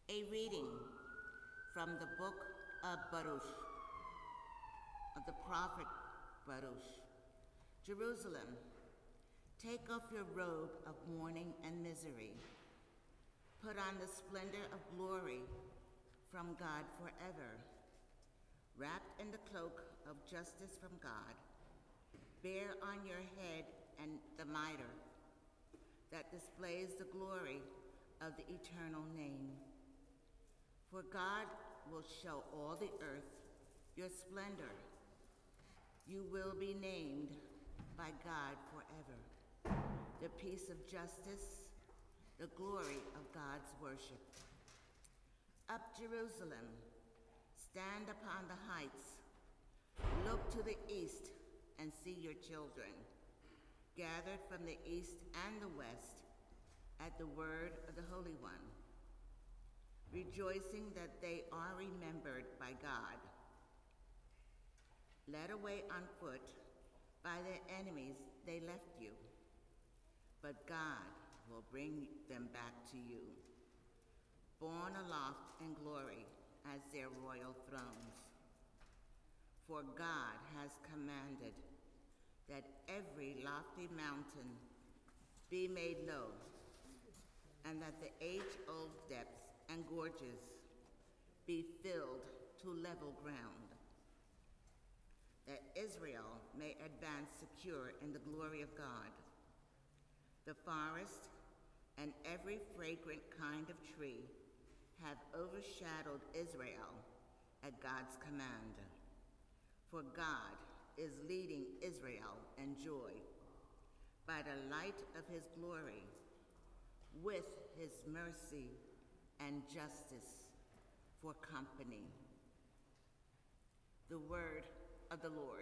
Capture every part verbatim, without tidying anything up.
A reading from the book of Baruch, of the prophet Baruch. Jerusalem, take off your robe of mourning and misery. Put on the splendor of glory from God forever. Wrapped in the cloak of justice from God, bear on your head and the mitre that displays the glory of the eternal name. For God will show all the earth your splendor. You will be named by God forever. The peace of justice, the glory of God's worship. Up Jerusalem, stand upon the heights. Look to the east and see your children, gathered from the east and the west at the word of the Holy One, rejoicing that they are remembered by God. Led away on foot by their enemies, they left you, but God will bring them back to you, borne aloft in glory as their royal thrones. For God has commanded that every lofty mountain be made low, and that the age-old depths and gorges be filled to level ground, that Israel may advance secure in the glory of God. The forest and every fragrant kind of tree have overshadowed Israel at God's command. For God is leading Israel in joy by the light of his glory, with his mercy and justice for company. The word of the Lord.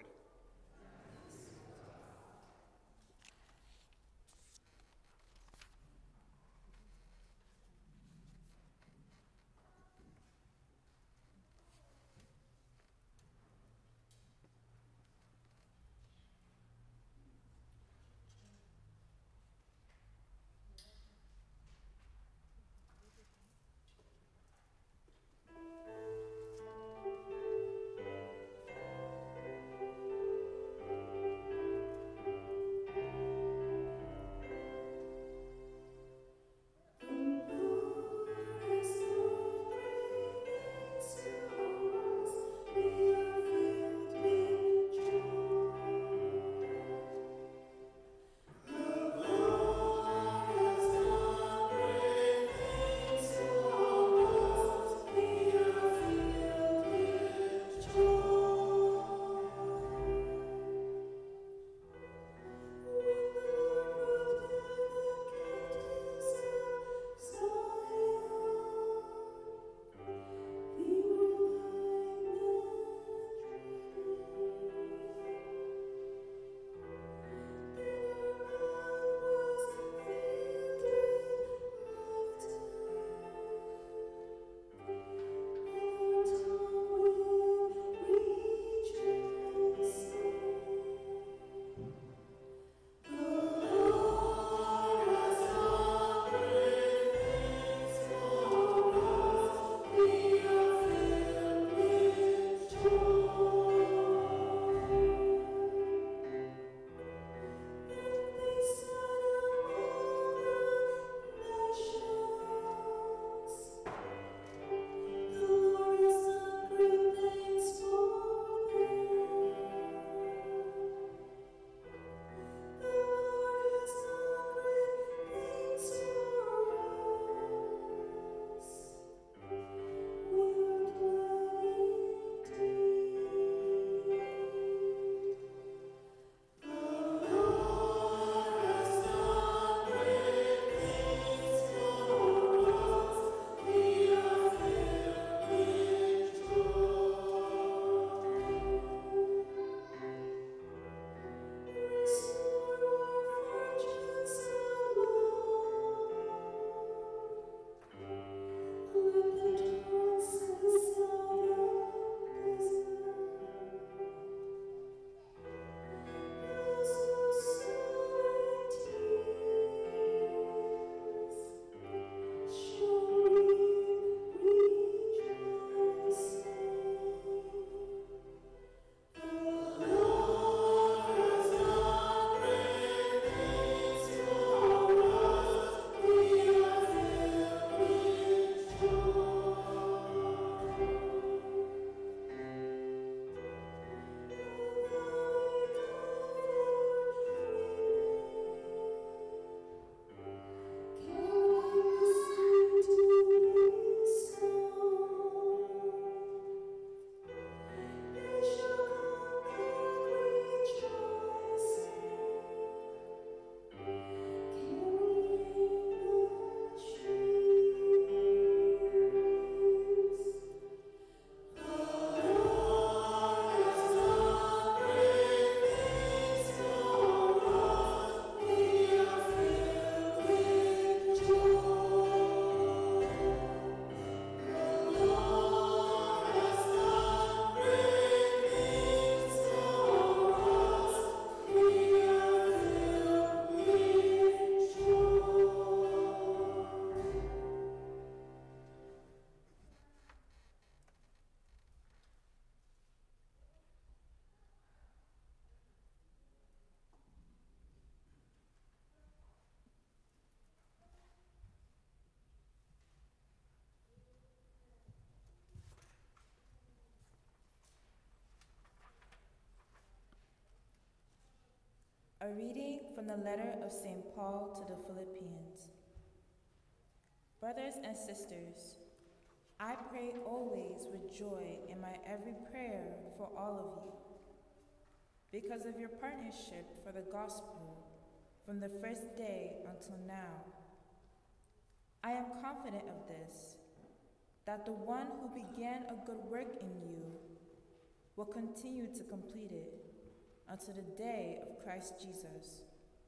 A reading from the letter of Saint Paul to the Philippians. Brothers and sisters, I pray always with joy in my every prayer for all of you, because of your partnership for the gospel from the first day until now. I am confident of this, that the one who began a good work in you will continue to complete it until the day of Christ Jesus.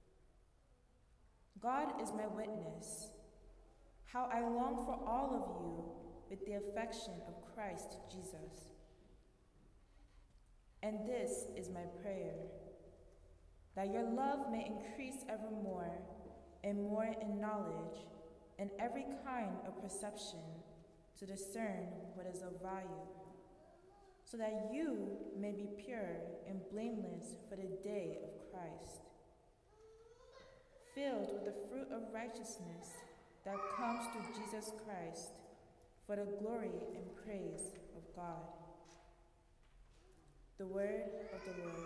God is my witness, how I long for all of you with the affection of Christ Jesus. And this is my prayer, that your love may increase evermore and more in knowledge and every kind of perception to discern what is of value, so that you may be pure and blameless for the day of Christ, filled with the fruit of righteousness that comes through Jesus Christ, for the glory and praise of God. The word of the Lord.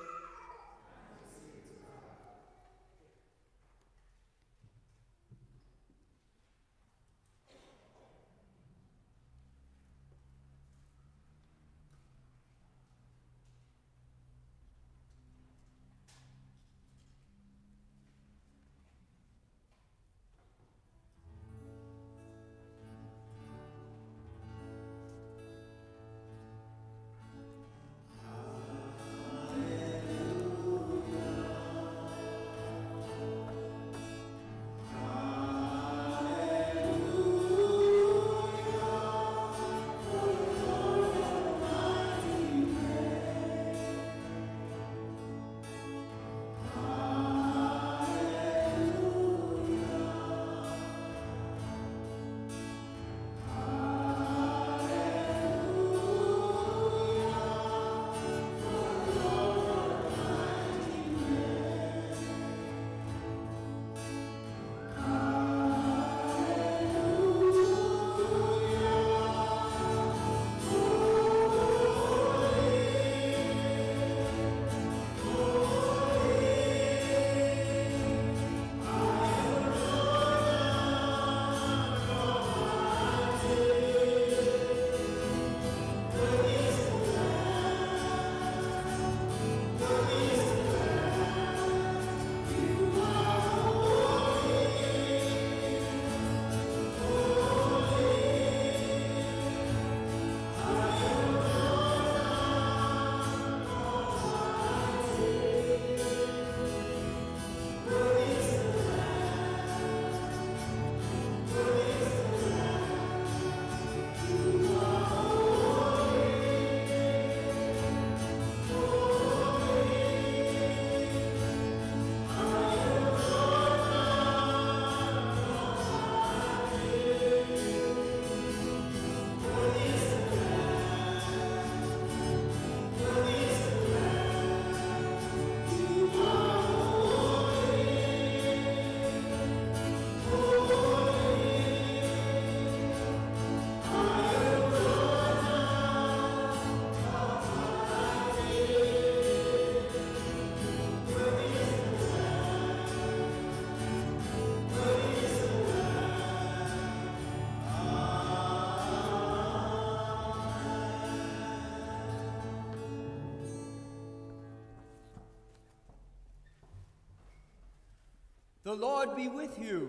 The Lord be with you.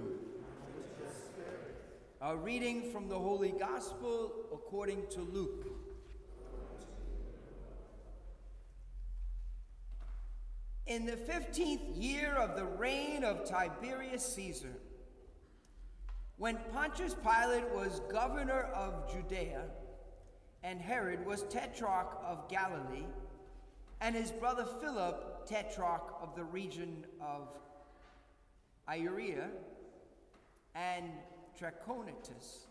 A reading from the Holy Gospel according to Luke. In the fifteenth year of the reign of Tiberius Caesar, when Pontius Pilate was governor of Judea, and Herod was tetrarch of Galilee, and his brother Philip tetrarch of the region of Iturea and Trachonitis,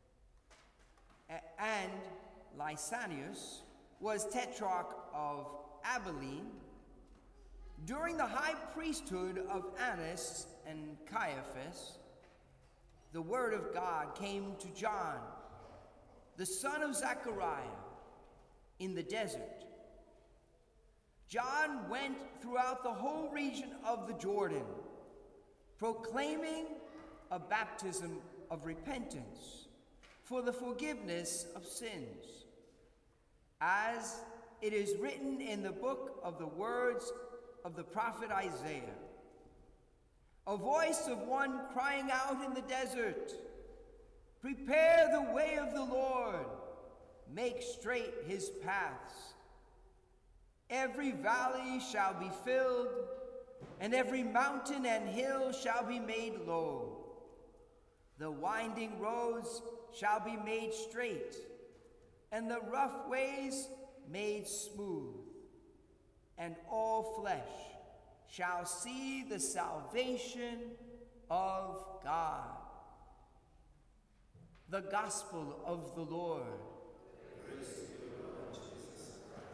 and Lysanias was tetrarch of Abilene, during the high priesthood of Annas and Caiaphas, the word of God came to John, the son of Zechariah, in the desert. John went throughout the whole region of the Jordan, proclaiming a baptism of repentance for the forgiveness of sins, as it is written in the book of the words of the prophet Isaiah. A voice of one crying out in the desert, "Prepare the way of the Lord, make straight his paths. Every valley shall be filled, and every mountain and hill shall be made low. The winding roads shall be made straight, and the rough ways made smooth. And all flesh shall see the salvation of God." The gospel of the Lord. Praise to you, Lord Jesus Christ.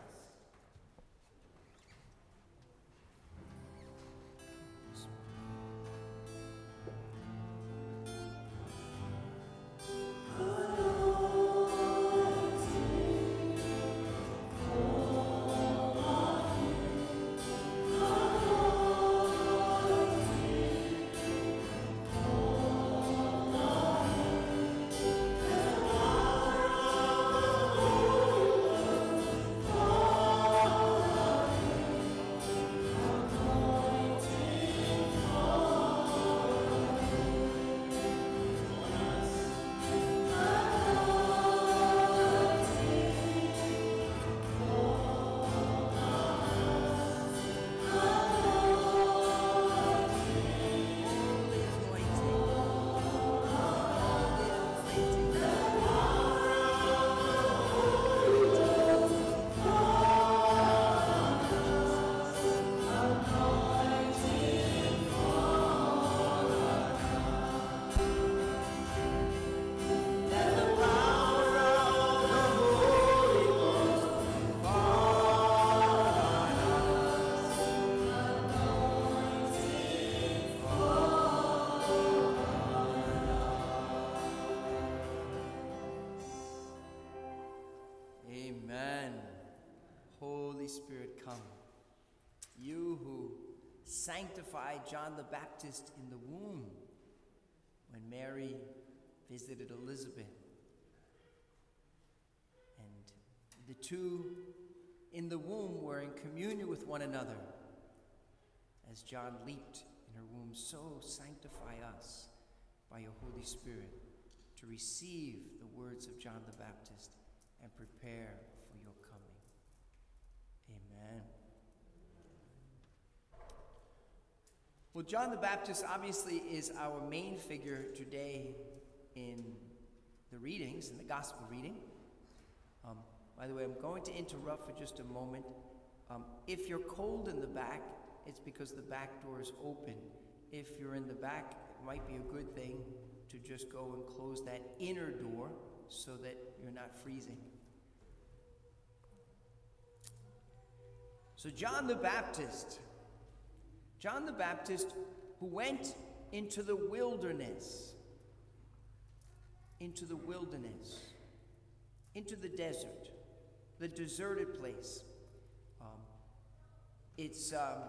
Sanctified John the Baptist in the womb when Mary visited Elizabeth. And the two in the womb were in communion with one another. As John leaped in her womb, so sanctify us by your Holy Spirit to receive the words of John the Baptist and prepare for your coming. Amen. Well, John the Baptist obviously is our main figure today in the readings, in the gospel reading. Um, by the way, I'm going to interrupt for just a moment. Um, if you're cold in the back, it's because the back door is open. If you're in the back, it might be a good thing to just go and close that inner door so that you're not freezing. So John the Baptist, John the Baptist who went into the wilderness, into the wilderness, into the desert, the deserted place. Um, it's, um,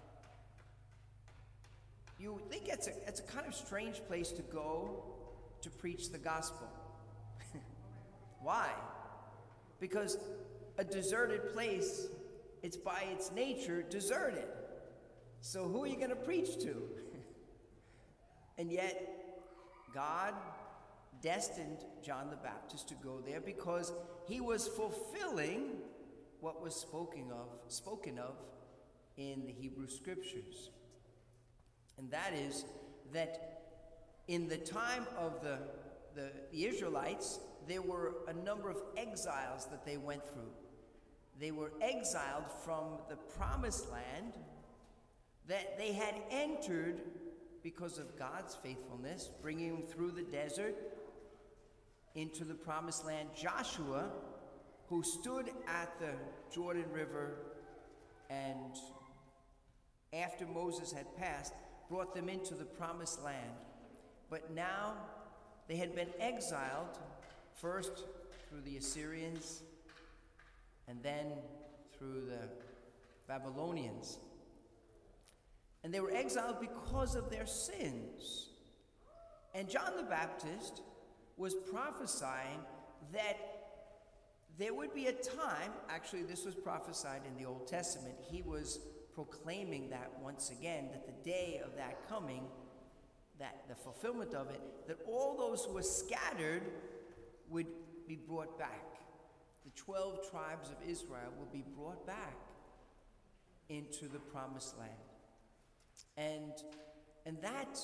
you would think it's a, it's a kind of strange place to go to preach the gospel. Why? Because a deserted place, it's by its nature deserted. So who are you going to preach to? And yet, God destined John the Baptist to go there because he was fulfilling what was spoken of, spoken of in the Hebrew Scriptures. And that is that in the time of the, the, the Israelites, there were a number of exiles that they went through. They were exiled from the promised land that they had entered because of God's faithfulness, bringing them through the desert into the promised land. Joshua, who stood at the Jordan River and after Moses had passed, brought them into the promised land. But now they had been exiled, first through the Assyrians and then through the Babylonians. And they were exiled because of their sins. And John the Baptist was prophesying that there would be a time, actually this was prophesied in the Old Testament, he was proclaiming that once again, that the day of that coming, that the fulfillment of it, that all those who were scattered would be brought back. The twelve tribes of Israel will be brought back into the promised land. And, and that,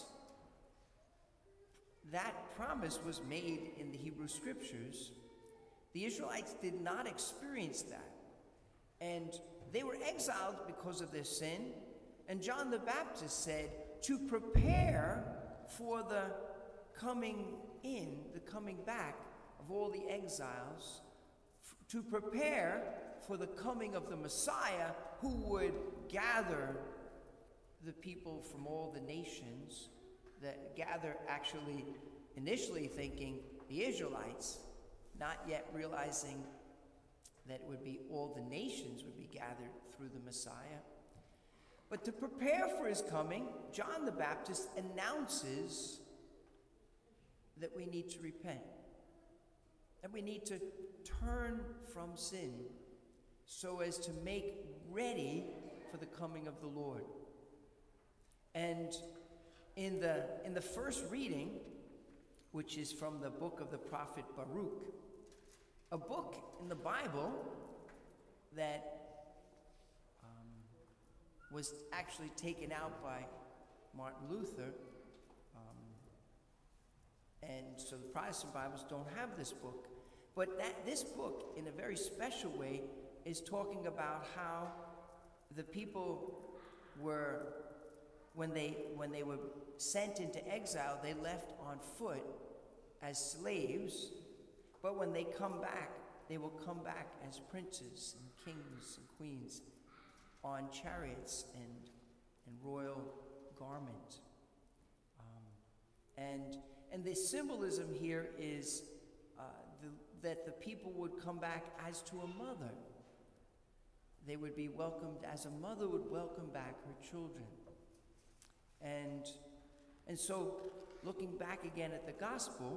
that promise was made in the Hebrew Scriptures. The Israelites did not experience that. And they were exiled because of their sin. And John the Baptist said, to prepare for the coming in, the coming back of all the exiles, f- to prepare for the coming of the Messiah who would gather the people from all the nations, that gather actually initially thinking the Israelites, not yet realizing that it would be all the nations would be gathered through the Messiah. But to prepare for his coming, John the Baptist announces that we need to repent, that we need to turn from sin so as to make ready for the coming of the Lord. And in the, in the first reading, which is from the book of the prophet Baruch, a book in the Bible that um, was actually taken out by Martin Luther, um, and so the Protestant Bibles don't have this book. But that this book, in a very special way, is talking about how the people were, when they when they were sent into exile, they left on foot as slaves. But when they come back, they will come back as princes and kings and queens on chariots and, and royal garment. Um, and, and the symbolism here is uh, the, that the people would come back as to a mother. They would be welcomed as a mother would welcome back her children. And, and so, looking back again at the gospel,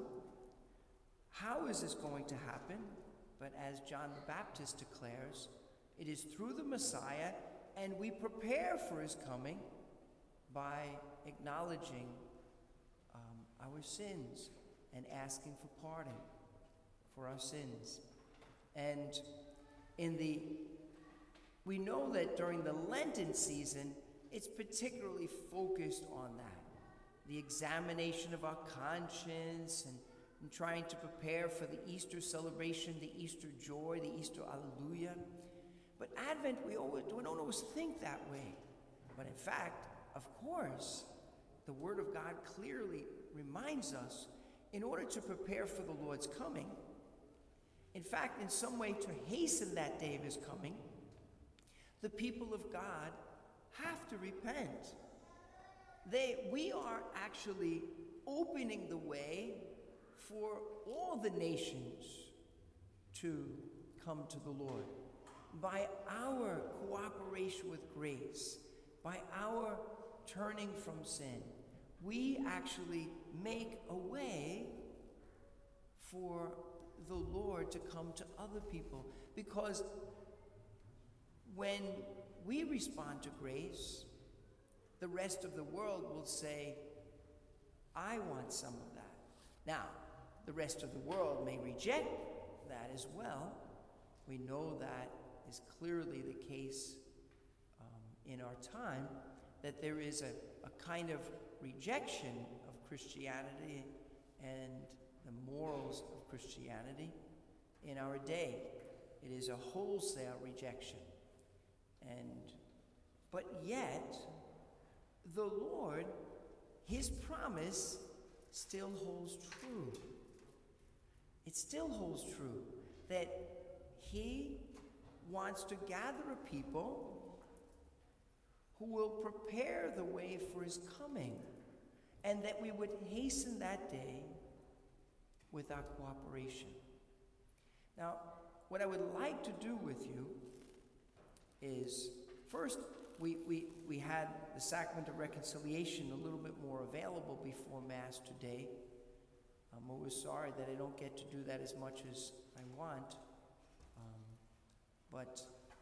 how is this going to happen? But as John the Baptist declares, it is through the Messiah, and we prepare for his coming by acknowledging um, our sins and asking for pardon for our sins. And in the, we know that during the Lenten season, it's particularly focused on that. The examination of our conscience and and trying to prepare for the Easter celebration, the Easter joy, the Easter alleluia. But Advent, we, always, we don't always think that way. But in fact, of course, the Word of God clearly reminds us, in order to prepare for the Lord's coming, in fact, in some way to hasten that day of his coming, the people of God have to repent. They, we are actually opening the way for all the nations to come to the Lord by our cooperation with grace, by our turning from sin. We actually make a way for the Lord to come to other people, because when we respond to grace, the rest of the world will say, I want some of that. Now, the rest of the world may reject that as well. We know that is clearly the case um, in our time, that there is a, a kind of rejection of Christianity and the morals of Christianity in our day. It is a wholesale rejection. And, but yet, the Lord, his promise still holds true. It still holds true that he wants to gather a people who will prepare the way for his coming, and that we would hasten that day with our cooperation. Now, what I would like to do with you is First, we, we, we had the sacrament of reconciliation a little bit more available before Mass today. I'm always sorry that I don't get to do that as much as I want. Um, but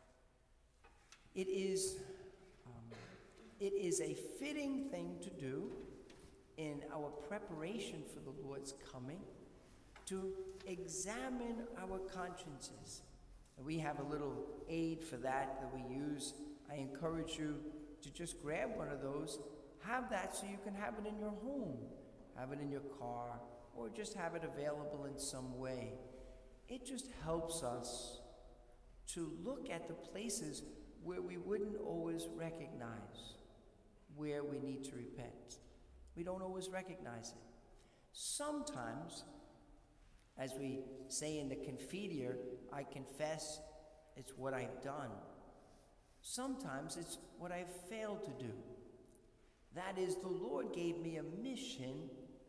it is, um, it is a fitting thing to do in our preparation for the Lord's coming to examine our consciences. And we have a little aid for that that we use. I encourage you to just grab one of those, have that so you can have it in your home, have it in your car, or just have it available in some way. It just helps us to look at the places where we wouldn't always recognize where we need to repent. We don't always recognize it. Sometimes, as we say in the Confiteor, I confess it's what I've done. Sometimes it's what I've failed to do. That is, the Lord gave me a mission,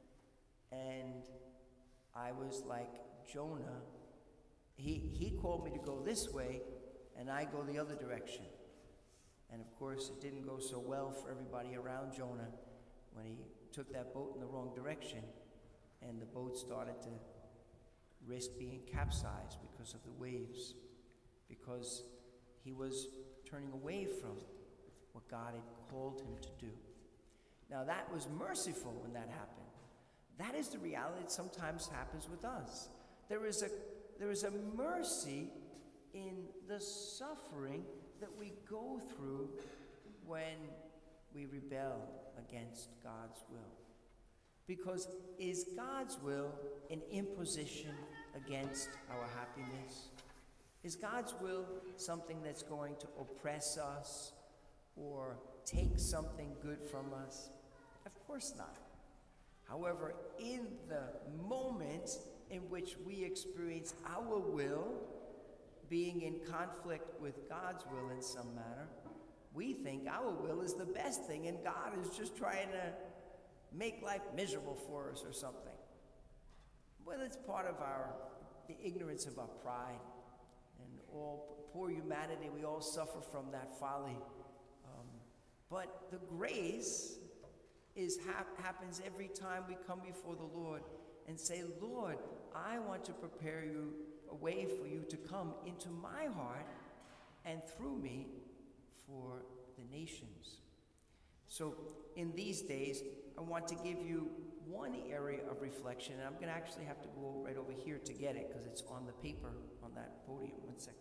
and I was like Jonah. He, he called me to go this way, and I go the other direction. And of course, it didn't go so well for everybody around Jonah when he took that boat in the wrong direction, and the boat started to risk being capsized because of the waves, because he was turning away from what God had called him to do. Now, that was merciful when that happened. That is the reality that sometimes happens with us. There is a, there is a mercy in the suffering that we go through when we rebel against God's will. Because is God's will an imposition against our happiness? Is God's will something that's going to oppress us or take something good from us? Of course not. However, in the moment in which we experience our will being in conflict with God's will in some manner, we think our will is the best thing and God is just trying to make life miserable for us or something. Well, it's part of our, the ignorance of our pride. And all poor humanity, we all suffer from that folly. Um, but the grace is hap- happens every time we come before the Lord and say, Lord, I want to prepare you a way for you to come into my heart and through me for the nations. So in these days, I want to give you one area of reflection, and I'm going to actually have to go right over here to get it because it's on the paper on that podium. One second.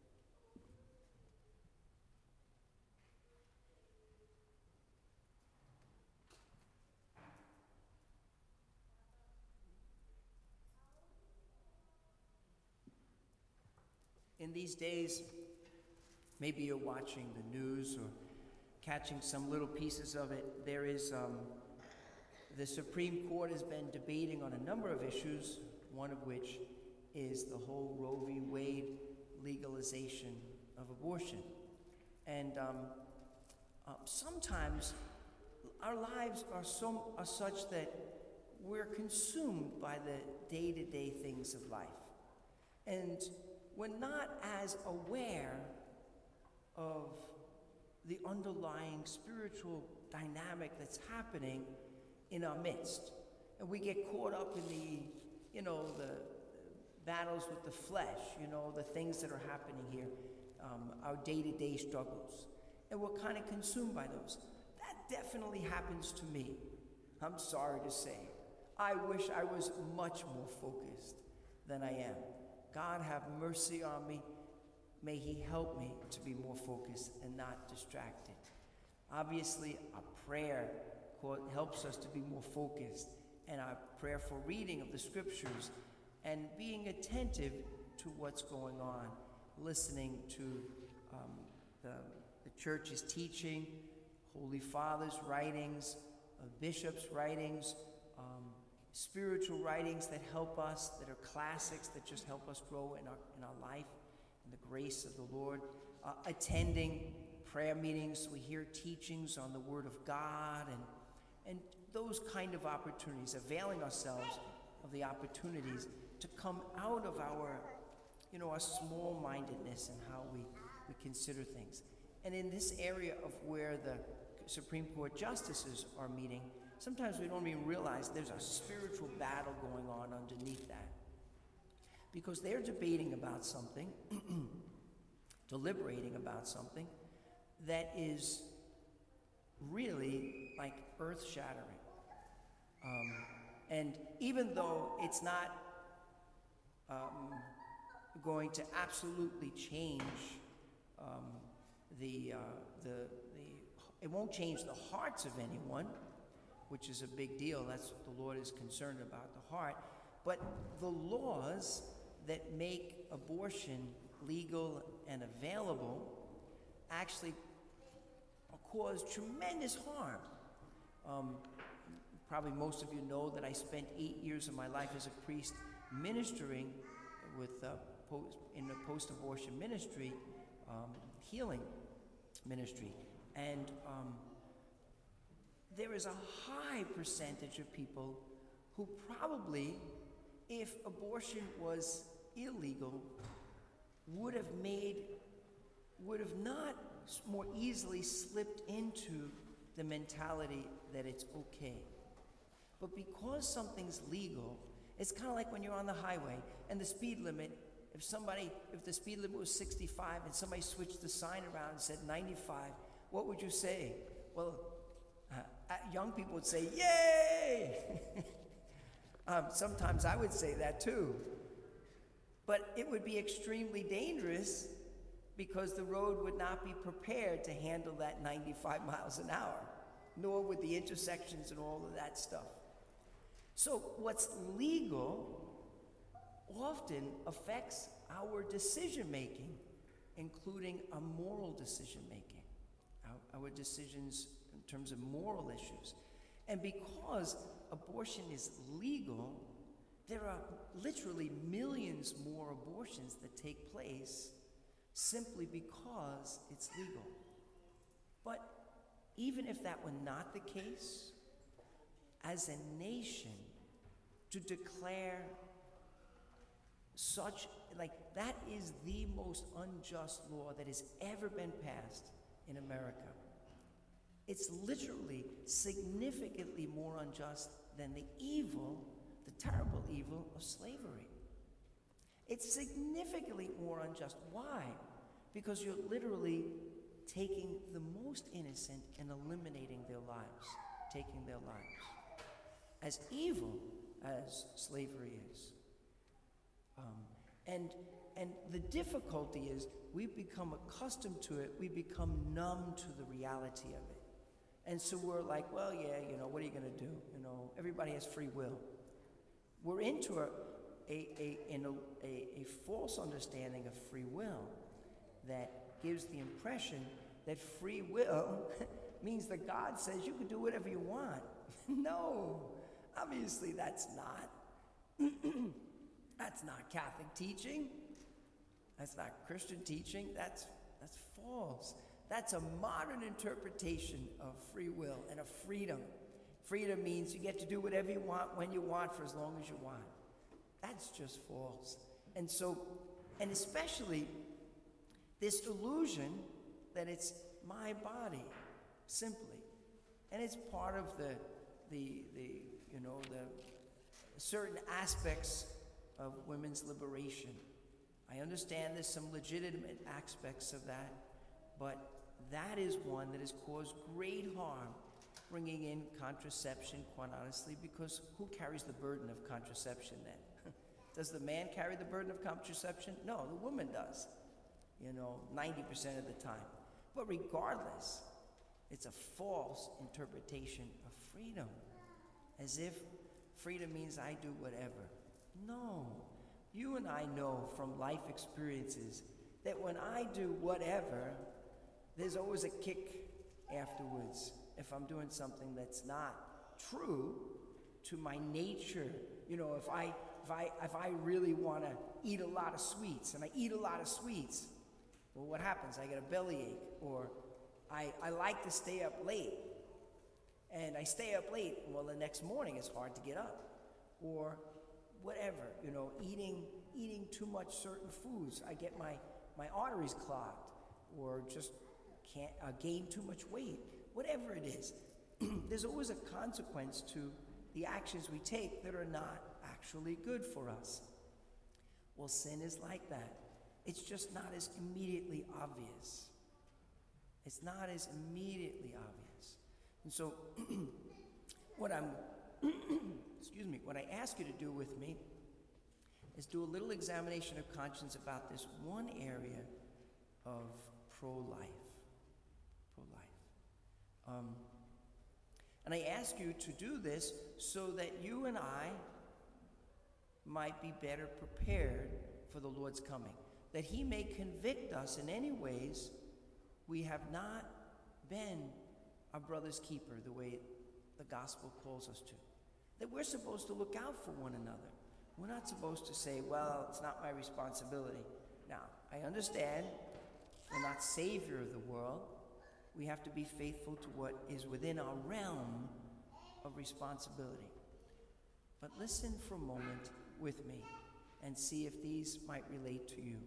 In these days, maybe you're watching the news or catching some little pieces of it. There is, um, the Supreme Court has been debating on a number of issues, one of which is the whole Roe v. Wade legalization of abortion. And um, uh, sometimes our lives are, so, are such that we're consumed by the day-to-day things of life. And we're not as aware of the underlying spiritual dynamic that's happening in our midst. And we get caught up in the, you know, the battles with the flesh, you know, the things that are happening here, um, our day-to-day struggles. And we're kind of consumed by those. That definitely happens to me. I'm sorry to say. I wish I was much more focused than I am. God have mercy on me. May he help me to be more focused and not distracted. Obviously, our prayer helps us to be more focused, and our prayerful reading of the scriptures and being attentive to what's going on, listening to um, the, the church's teaching, Holy Father's writings, uh, bishops' writings, um, spiritual writings that help us, that are classics that just help us grow in our, in our life, in the grace of the Lord. Uh, attending prayer meetings, we hear teachings on the Word of God, and, and those kind of opportunities, availing ourselves of the opportunities to come out of our, you know, our small-mindedness and how we, we consider things. And in this area of where the Supreme Court justices are meeting, sometimes we don't even realize there's a spiritual battle going on underneath that. Because they're debating about something, deliberating about something that is really like earth-shattering. Um, and even though it's not um, going to absolutely change um, the, uh, the, the, it won't change the hearts of anyone, which is a big deal. That's what the Lord is concerned about, the heart. But the laws that make abortion legal and available actually cause tremendous harm. Um, probably most of you know that I spent eight years of my life as a priest ministering with uh, post, in the post-abortion ministry, um, healing ministry. And um, there is a high percentage of people who probably, if abortion was illegal, would have made, would have not more easily slipped into the mentality that it's okay. But because something's legal, it's kind of like when you're on the highway and the speed limit, if somebody, if the speed limit was sixty-five and somebody switched the sign around and said ninety-five, what would you say? Well, uh, young people would say, yay! um, sometimes I would say that too. But it would be extremely dangerous because the road would not be prepared to handle that ninety-five miles an hour, nor would the intersections and all of that stuff. So what's legal often affects our decision-making, including our moral decision-making, our, our decisions in terms of moral issues. And because abortion is legal, there are literally millions more abortions that take place simply because it's legal. But even if that were not the case, as a nation, to declare such, like, that is the most unjust law that has ever been passed in America. It's literally significantly more unjust than the evil, the terrible evil of slavery. It's significantly more unjust. Why? Because you're literally taking the most innocent and eliminating their lives, taking their lives. As evil as slavery is. Um, and, and the difficulty is we've become accustomed to it, we become numb to the reality of it. And so we're like, well, yeah, you know, what are you going to do? You know, everybody has free will. We're into a, a, a, in a, a, a false understanding of free will that gives the impression that free will means that God says you can do whatever you want. No, obviously that's not. That's not Catholic teaching. That's not Christian teaching. That's, that's false. That's a modern interpretation of free will and of freedom. Freedom means you get to do whatever you want, when you want, for as long as you want. That's just false. And so, and especially this illusion that it's my body, simply. And it's part of the, the, the you know, the certain aspects of women's liberation. I understand there's some legitimate aspects of that, but that is one that has caused great harm, bringing in contraception, quite honestly, because who carries the burden of contraception then? Does the man carry the burden of contraception? No, the woman does, you know, ninety percent of the time. But regardless, it's a false interpretation of freedom, as if freedom means I do whatever. No, you and I know from life experiences that when I do whatever, there's always a kick afterwards if I'm doing something that's not true to my nature. You know, if I if I if I really want to eat a lot of sweets and I eat a lot of sweets, well, what happens? I get a bellyache, or I I like to stay up late, and I stay up late. Well, the next morning it's hard to get up, or whatever. You know, eating eating too much certain foods, I get my my arteries clogged, or just can't uh, gain too much weight, whatever it is. There's always a consequence to the actions we take that are not actually good for us. Well, sin is like that. It's just not as immediately obvious. It's not as immediately obvious. And so, what I'm, excuse me, what I ask you to do with me is do a little examination of conscience about this one area of pro-life. Pro-life. Um, and I ask you to do this so that you and I might be better prepared for the Lord's coming, that he may convict us in any ways we have not been our brother's keeper the way the gospel calls us to, that we're supposed to look out for one another. We're not supposed to say, well, it's not my responsibility. Now, I understand we're not savior of the world. We have to be faithful to what is within our realm of responsibility. But listen for a moment with me and see if these might relate to you.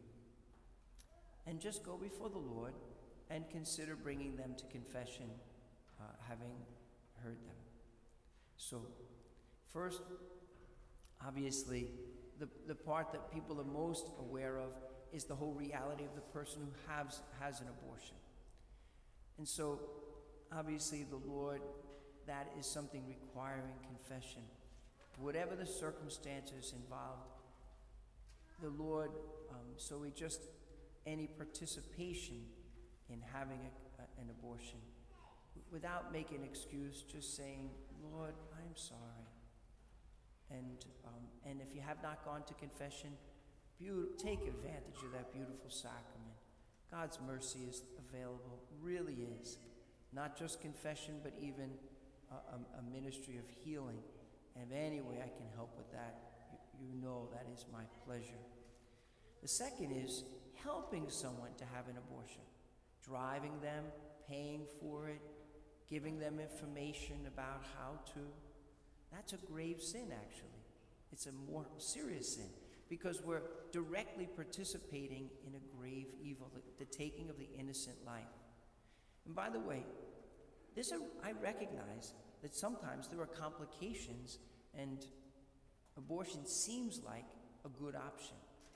And just go before the Lord and consider bringing them to confession, uh, having heard them. So, first, obviously, the, the part that people are most aware of is the whole reality of the person who has, has an abortion. And so, obviously, the Lord, that is something requiring confession. Whatever the circumstances involved, the Lord, um, so we just, any participation in having a, a, an abortion, without making an excuse, just saying, Lord, I'm sorry. And, um, and if you have not gone to confession, take advantage of that beautiful sacrament. God's mercy is available, really is. Not just confession, but even a, a, a ministry of healing. And if any way I can help with that, you, you know that is my pleasure. The second is helping someone to have an abortion. Driving them, paying for it, giving them information about how to. That's a grave sin, actually. It's a more serious sin because we're directly participating in a grave evil, the, the taking of the innocent life. And by the way, this I recognize that sometimes there are complications and abortion seems like a good option.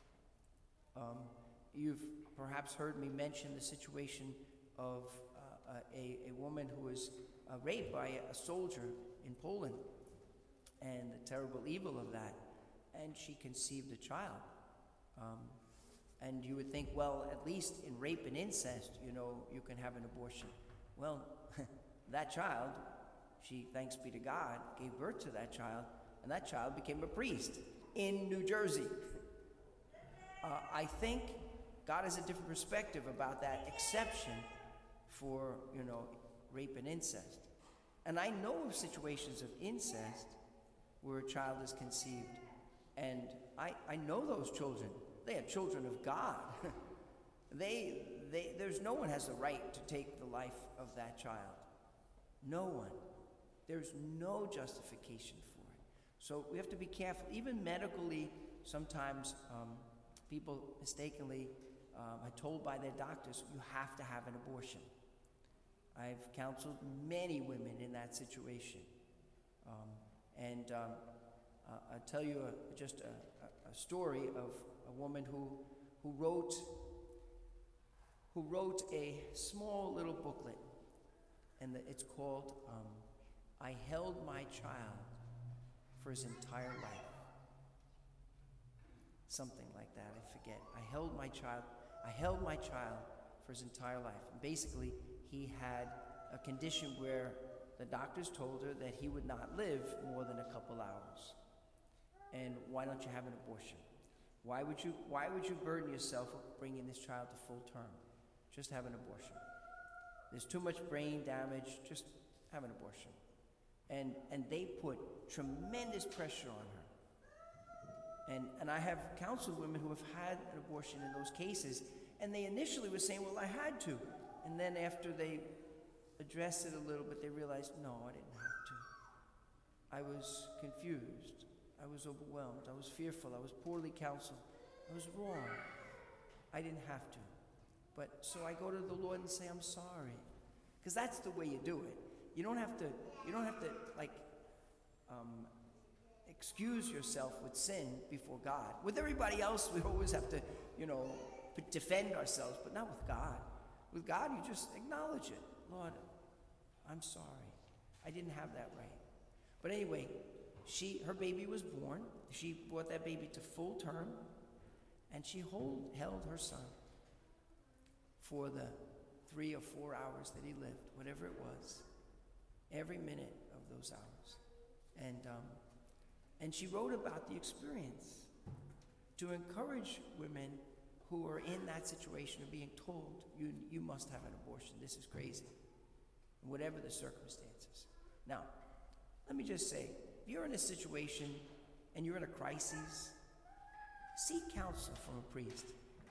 Um, you've perhaps heard me mention the situation of uh, a, a woman who was uh, raped by a soldier in Poland and the terrible evil of that, and she conceived a child. Um, and you would think, well, at least in rape and incest, you know, you can have an abortion. Well, that child, she, thanks be to God, gave birth to that child, and that child became a priest in New Jersey. Uh, I think God has a different perspective about that exception for, you know, rape and incest. And I know of situations of incest where a child is conceived, and I, I know those children. They are children of God. they, they, there's no one has the right to take the life of that child. No one. There's no justification for it. So we have to be careful. Even medically, sometimes um, people mistakenly um, are told by their doctors, you have to have an abortion. I've counseled many women in that situation. Um, and um, uh, I'll tell you a, just a, a, a story of a woman who, who, wrote, who wrote a small little booklet, and the, it's called um, I Held My Child for His Entire Life. Something like that, I forget. I held my child, I held my child for his entire life. And basically, he had a condition where the doctors told her that he would not live more than a couple hours. And why don't you have an abortion? Why would you, why would you burden yourself with bringing this child to full term? Just have an abortion. There's too much brain damage, just have an abortion. And, and they put tremendous pressure on her. And, and I have counseled women who have had an abortion in those cases, and they initially were saying, well, I had to. And then after they addressed it a little bit, they realized, no, I didn't have to. I was confused. I was overwhelmed. I was fearful. I was poorly counseled. I was wrong. I didn't have to. But so I go to the Lord and say, I'm sorry. Because that's the way you do it. You don't have to, you don't have to like um, excuse yourself with sin before God. With everybody else, we always have to, you know, defend ourselves, but not with God. With God, you just acknowledge it. Lord, I'm sorry. I didn't have that right. But anyway, she, her baby was born. She brought that baby to full term, and she hold, held her son for the three or four hours that he lived, whatever it was, every minute of those hours. And, um, and she wrote about the experience to encourage women who are in that situation of being told, you, you must have an abortion, this is crazy, whatever the circumstances. Now, let me just say, if you're in a situation and you're in a crisis, seek counsel from a priest.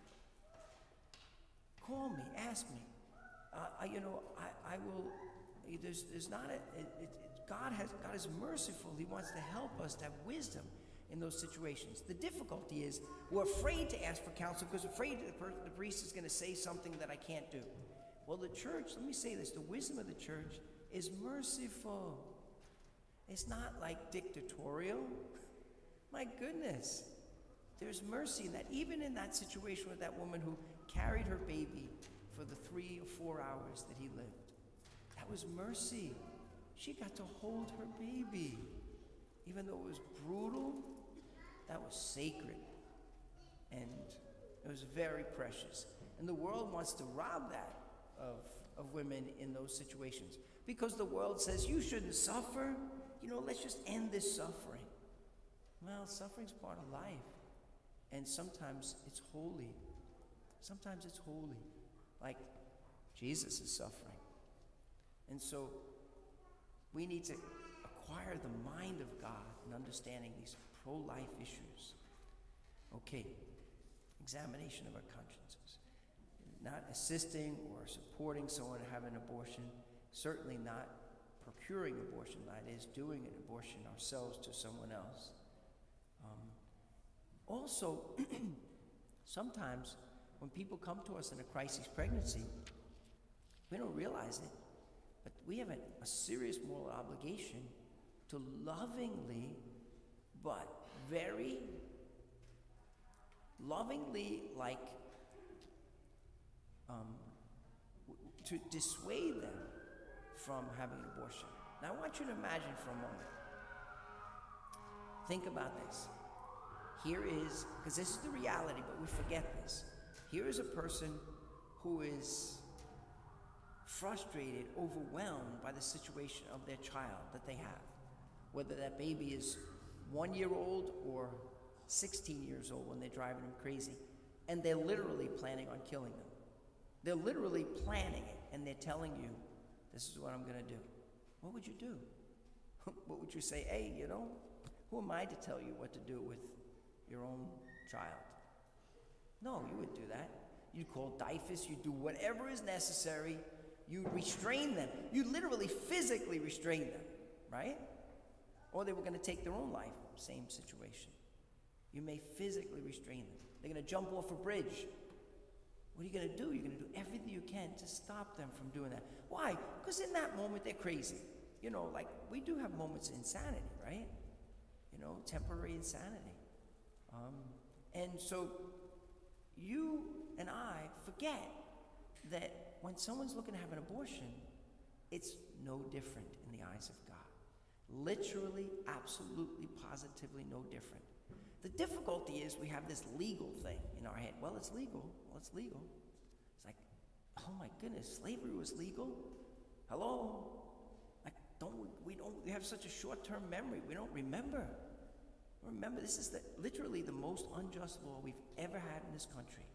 Call me, ask me. Uh, I, you know, I, I will, there's, there's not a, it, it, God has, God is merciful. He wants to help us to have wisdom in those situations. The difficulty is we're afraid to ask for counsel because we're afraid that the, per- the priest is going to say something that I can't do. Well, the church, let me say this, the wisdom of the church is merciful. It's not like dictatorial. My goodness, there's mercy in that. Even in that situation with that woman who carried her baby for the three or four hours that he lived, that was mercy. She got to hold her baby. Even though it was brutal, that was sacred. And it was very precious. And the world wants to rob that of, of women in those situations. Because the world says, you shouldn't suffer. You know, let's just end this suffering. Well, suffering's part of life. And sometimes it's holy. Sometimes it's holy. Like Jesus is suffering. And so we need to acquire the mind of God in understanding these pro-life issues. Okay, examination of our consciences. Not assisting or supporting someone to have an abortion, certainly not procuring abortion, that is, doing an abortion ourselves to someone else. Um, also, sometimes when people come to us in a crisis pregnancy, we don't realize it, but we have a, a serious moral obligation to lovingly, but very lovingly, like, um, w- to dissuade them from having an abortion. Now, I want you to imagine for a moment. Think about this. Here is, because this is the reality, but we forget this. Here is a person who is frustrated, overwhelmed by the situation of their child that they have. Whether that baby is one year old or sixteen years old when they're driving them crazy. And they're literally planning on killing them. They're literally planning it, and they're telling you, this is what I'm going to do. What would you do? What would you say? Hey, you know, who am I to tell you what to do with your own child? No, you wouldn't do that. You'd call DYFUS, you'd do whatever is necessary. You restrain them. You literally physically restrain them, right? Or they were going to take their own life. Same situation. You may physically restrain them. They're going to jump off a bridge. What are you going to do? You're going to do everything you can to stop them from doing that. Why? Because in that moment, they're crazy. You know, like, we do have moments of insanity, right? You know, temporary insanity. Um, and so you and I forget that when someone's looking to have an abortion, it's no different in the eyes of God. Literally, absolutely, positively no different. The difficulty is we have this legal thing in our head. Well, it's legal. Well, it's legal. It's like, oh my goodness, slavery was legal? Hello? Like, don't we, we don't we have such a short-term memory. We don't remember. Remember, this is the, literally the most unjust law we've ever had in this country.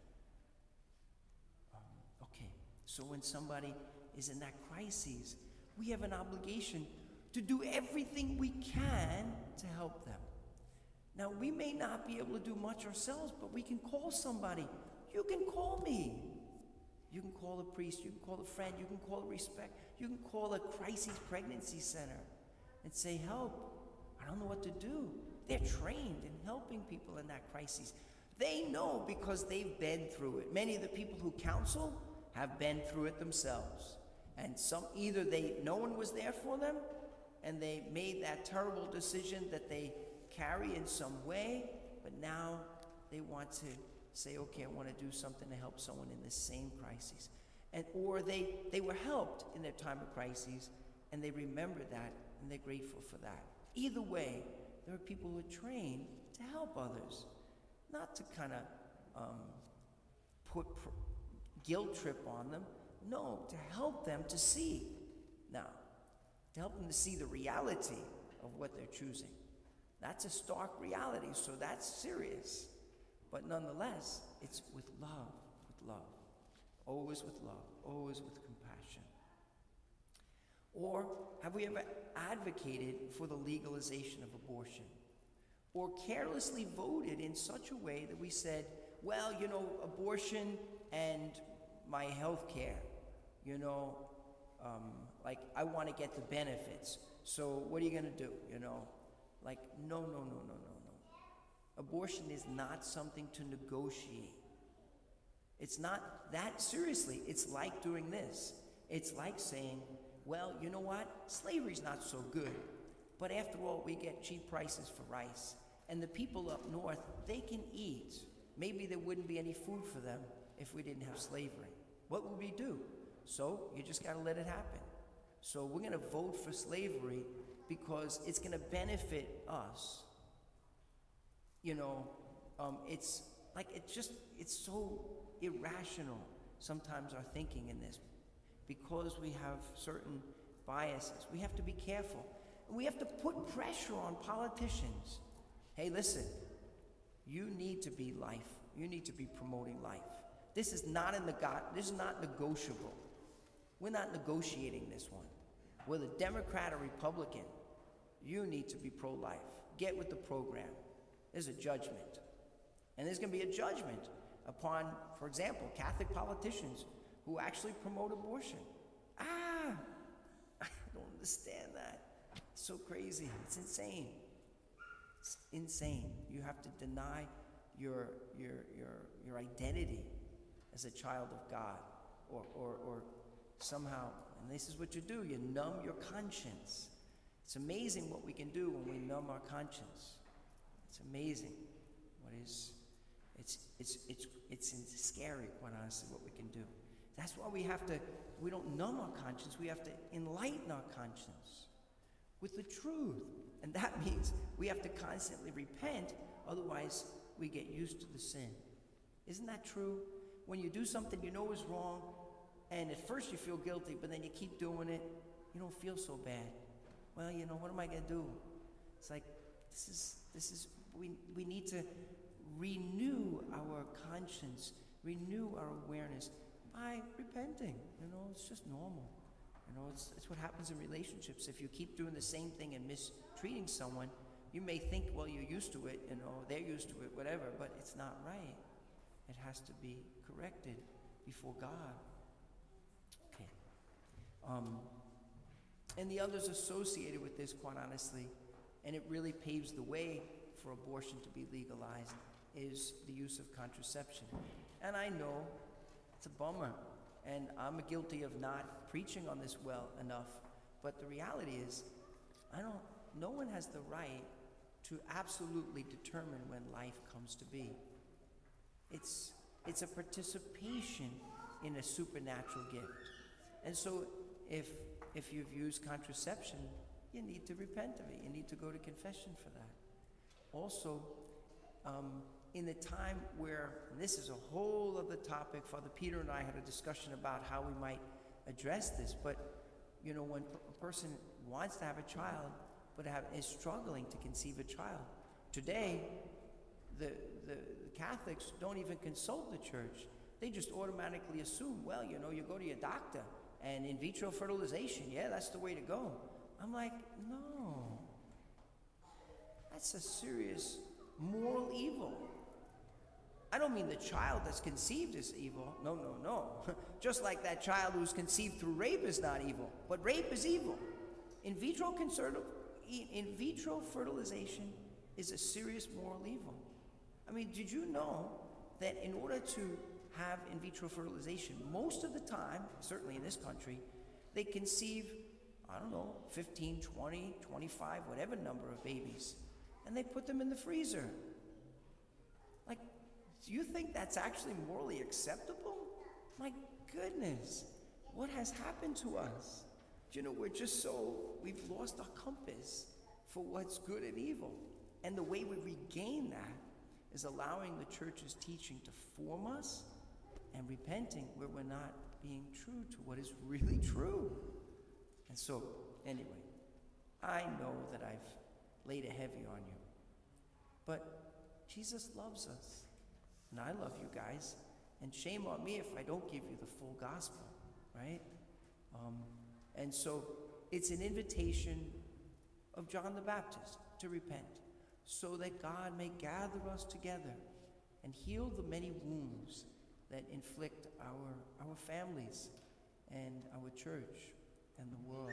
Um, okay, so when somebody is in that crisis, we have an obligation to do everything we can to help them. Now, we may not be able to do much ourselves, but we can call somebody. You can call me. You can call a priest. You can call a friend. You can call a respect. You can call a crisis pregnancy center and say, help. I don't know what to do. They're trained in helping people in that crisis. They know because they've been through it. Many of the people who counsel have been through it themselves. And some, either they, no one was there for them, and they made that terrible decision that they carry in some way, but now they want to say, okay, I want to do something to help someone in the same crisis. And, or they, they were helped in their time of crises, and they remember that, and they're grateful for that. Either way, there are people who are trained to help others, not to kind of um, put pr- guilt trip on them. No, to help them to see. Now, to help them to see the reality of what they're choosing. That's a stark reality, so that's serious. But nonetheless, it's with love, with love. Always with love, always with compassion. Or have we ever advocated for the legalization of abortion? Or carelessly voted in such a way that we said, well, you know, abortion and my health care, you know, um, like I want to get the benefits. So what are you going to do, you know? Like, no, no, no, no, no, no. Abortion is not something to negotiate. It's not that, seriously, it's like doing this. It's like saying, well, you know what? Slavery's not so good. But after all, we get cheap prices for rice. And the people up north, they can eat. Maybe there wouldn't be any food for them if we didn't have slavery. What would we do? So you just got to let it happen. So we're going to vote for slavery because it's going to benefit us. You know, um, it's like, it's just, it's so irrational sometimes our thinking in this. Because we have certain biases, we have to be careful. And we have to put pressure on politicians. Hey, listen, you need to be life. You need to be promoting life. This is not in the God, this is not negotiable. We're not negotiating this one. Whether Democrat or Republican, you need to be pro-life. Get with the program. There's a judgment. And there's going to be a judgment upon, for example, Catholic politicians who actually promote abortion. Ah, I don't understand that. It's so crazy. It's insane. It's insane. You have to deny your your your your identity as a child of God, or or or somehow. And this is what you do. You numb your conscience. It's amazing what we can do when we numb our conscience. It's amazing what is. It's it's it's it's scary, quite honestly, what we can do. That's why we have to, we don't numb our conscience, we have to enlighten our conscience with the truth. And that means we have to constantly repent, otherwise we get used to the sin. Isn't that true? When you do something you know is wrong, and at first you feel guilty, but then you keep doing it, you don't feel so bad. Well, you know, what am I gonna do? It's like, this is, this is, we, we need to renew our conscience, renew our awareness, by repenting. You know, it's just normal. You know, it's, it's what happens in relationships. If you keep doing the same thing and mistreating someone, you may think, well, you're used to it, you know, they're used to it, whatever, but it's not right. It has to be corrected before God. Okay. Um, and the others associated with this, quite honestly, and it really paves the way for abortion to be legalized, is the use of contraception. And I know it's a bummer, and I'm guilty of not preaching on this well enough, but the reality is, I don't, no one has the right to absolutely determine when life comes to be. It's, it's a participation in a supernatural gift. And so if, if you've used contraception, you need to repent of it. You need to go to confession for that. Also, um, in the time where, and this is a whole other topic, Father Peter and I had a discussion about how we might address this, but you know, when a person wants to have a child, but have, is struggling to conceive a child, today, the, the, the Catholics don't even consult the church. They just automatically assume, well, you know, you go to your doctor, and in vitro fertilization, yeah, that's the way to go. I'm like, no. That's a serious moral evil. I don't mean the child that's conceived is evil. No, no, no. Just like that child who's conceived through rape is not evil. But rape is evil. In vitro, concerto, in vitro fertilization is a serious moral evil. I mean, did you know that in order to have in vitro fertilization, most of the time, certainly in this country, they conceive, I don't know, fifteen, twenty, twenty-five, whatever number of babies, and they put them in the freezer. Like, do you think that's actually morally acceptable? My goodness, what has happened to us? Do you know, we're just so, we've lost our compass for what's good and evil. And the way we regain that is allowing the church's teaching to form us and repenting where we're not being true to what is really true. And so, anyway, I know that I've laid a heavy on you, but Jesus loves us, and I love you guys, and shame on me if I don't give you the full gospel, right? Um, and so, it's an invitation of John the Baptist to repent, so that God may gather us together and heal the many wounds that inflict our, our families and our church and the world.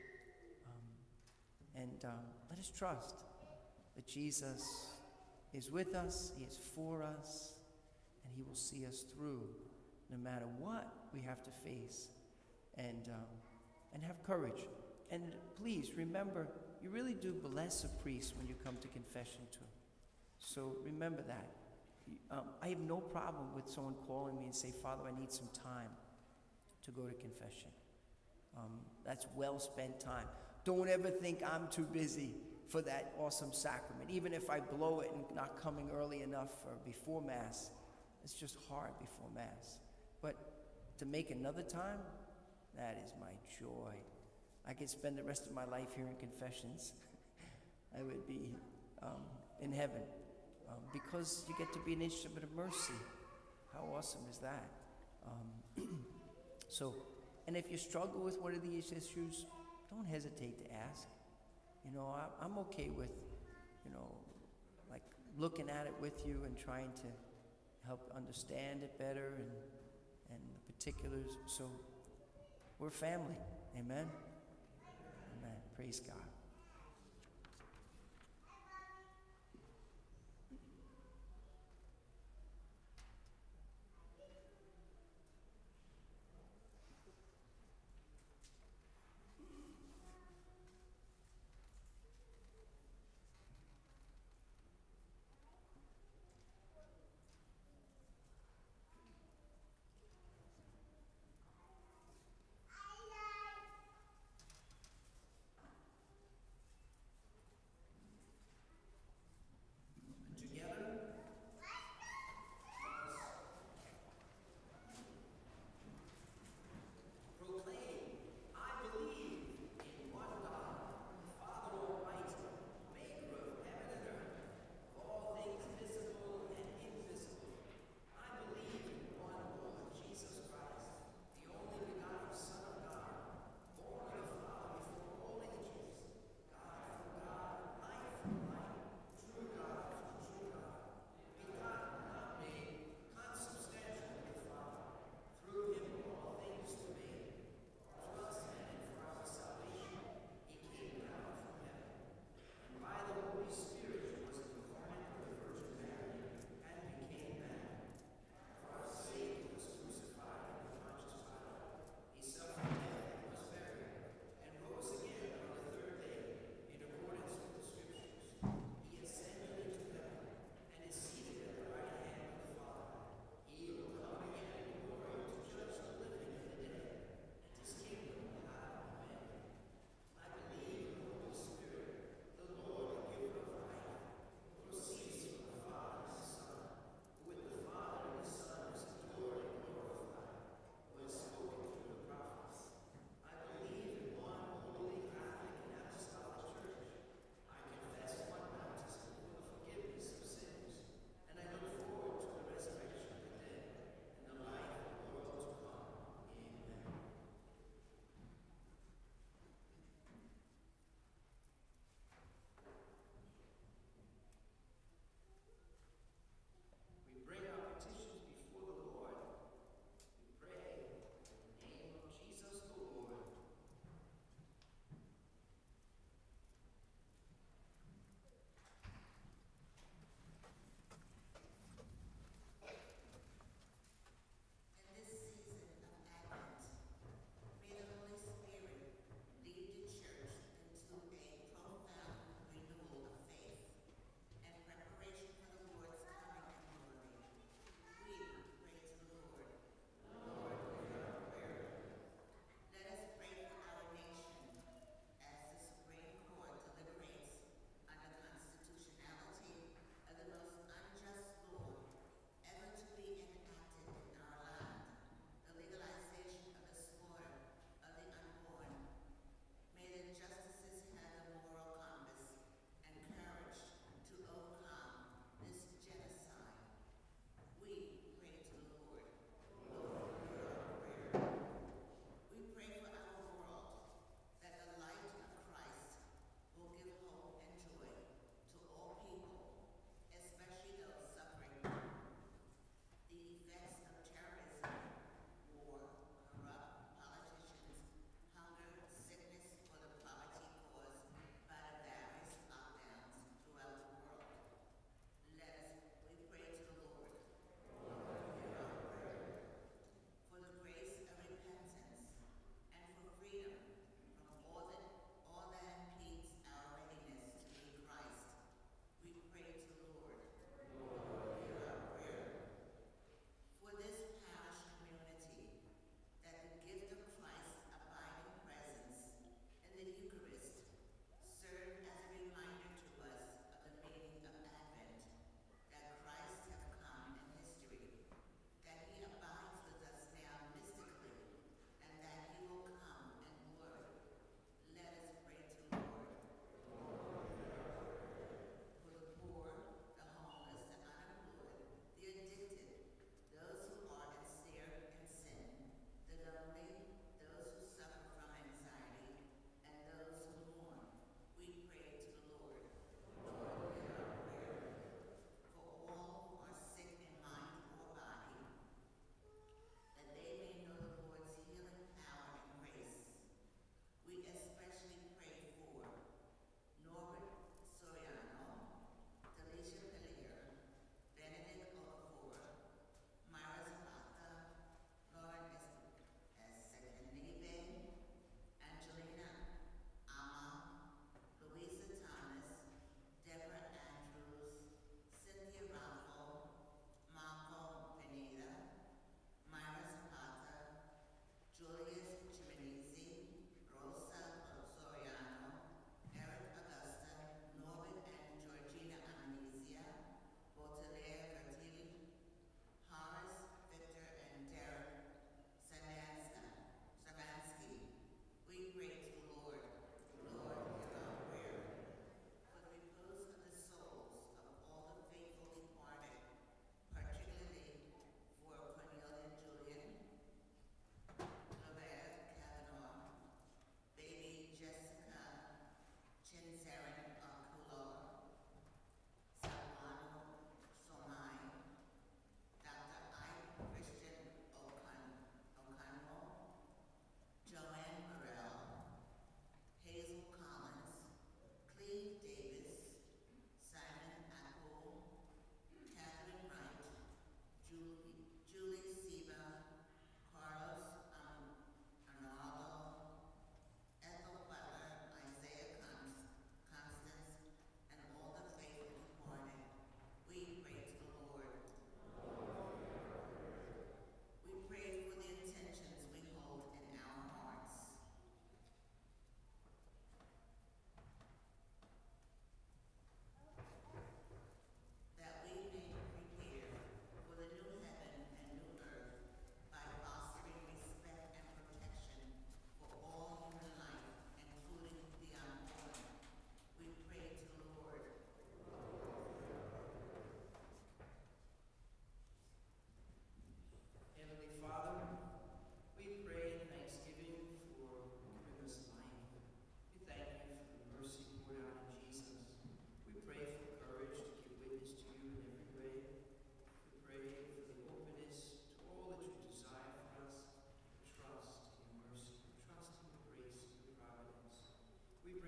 Um, and um, let us trust that Jesus is with us, he is for us, and he will see us through no matter what we have to face. And, um, and have courage. And please remember, you really do bless a priest when you come to confession too. So remember that. Um, I have no problem with someone calling me and say, Father, I need some time to go to confession. Um, that's well spent time. Don't ever think I'm too busy for that awesome sacrament. Even if I blow it and not coming early enough or before Mass, it's just hard before Mass. But to make another time, that is my joy. I could spend the rest of my life hearing confessions. I would be um, in heaven um, because you get to be an instrument of mercy. How awesome is that? Um, so, and if you struggle with one of these issues, don't hesitate to ask. You know, I, I'm okay with, you know, like looking at it with you and trying to help understand it better and, and the particulars. So we're family. Amen? Amen. Praise God.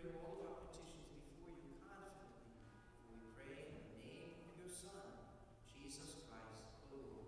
bring all of our petitions before you confidently, for we pray in the name of your Son, Jesus Christ, the Lord.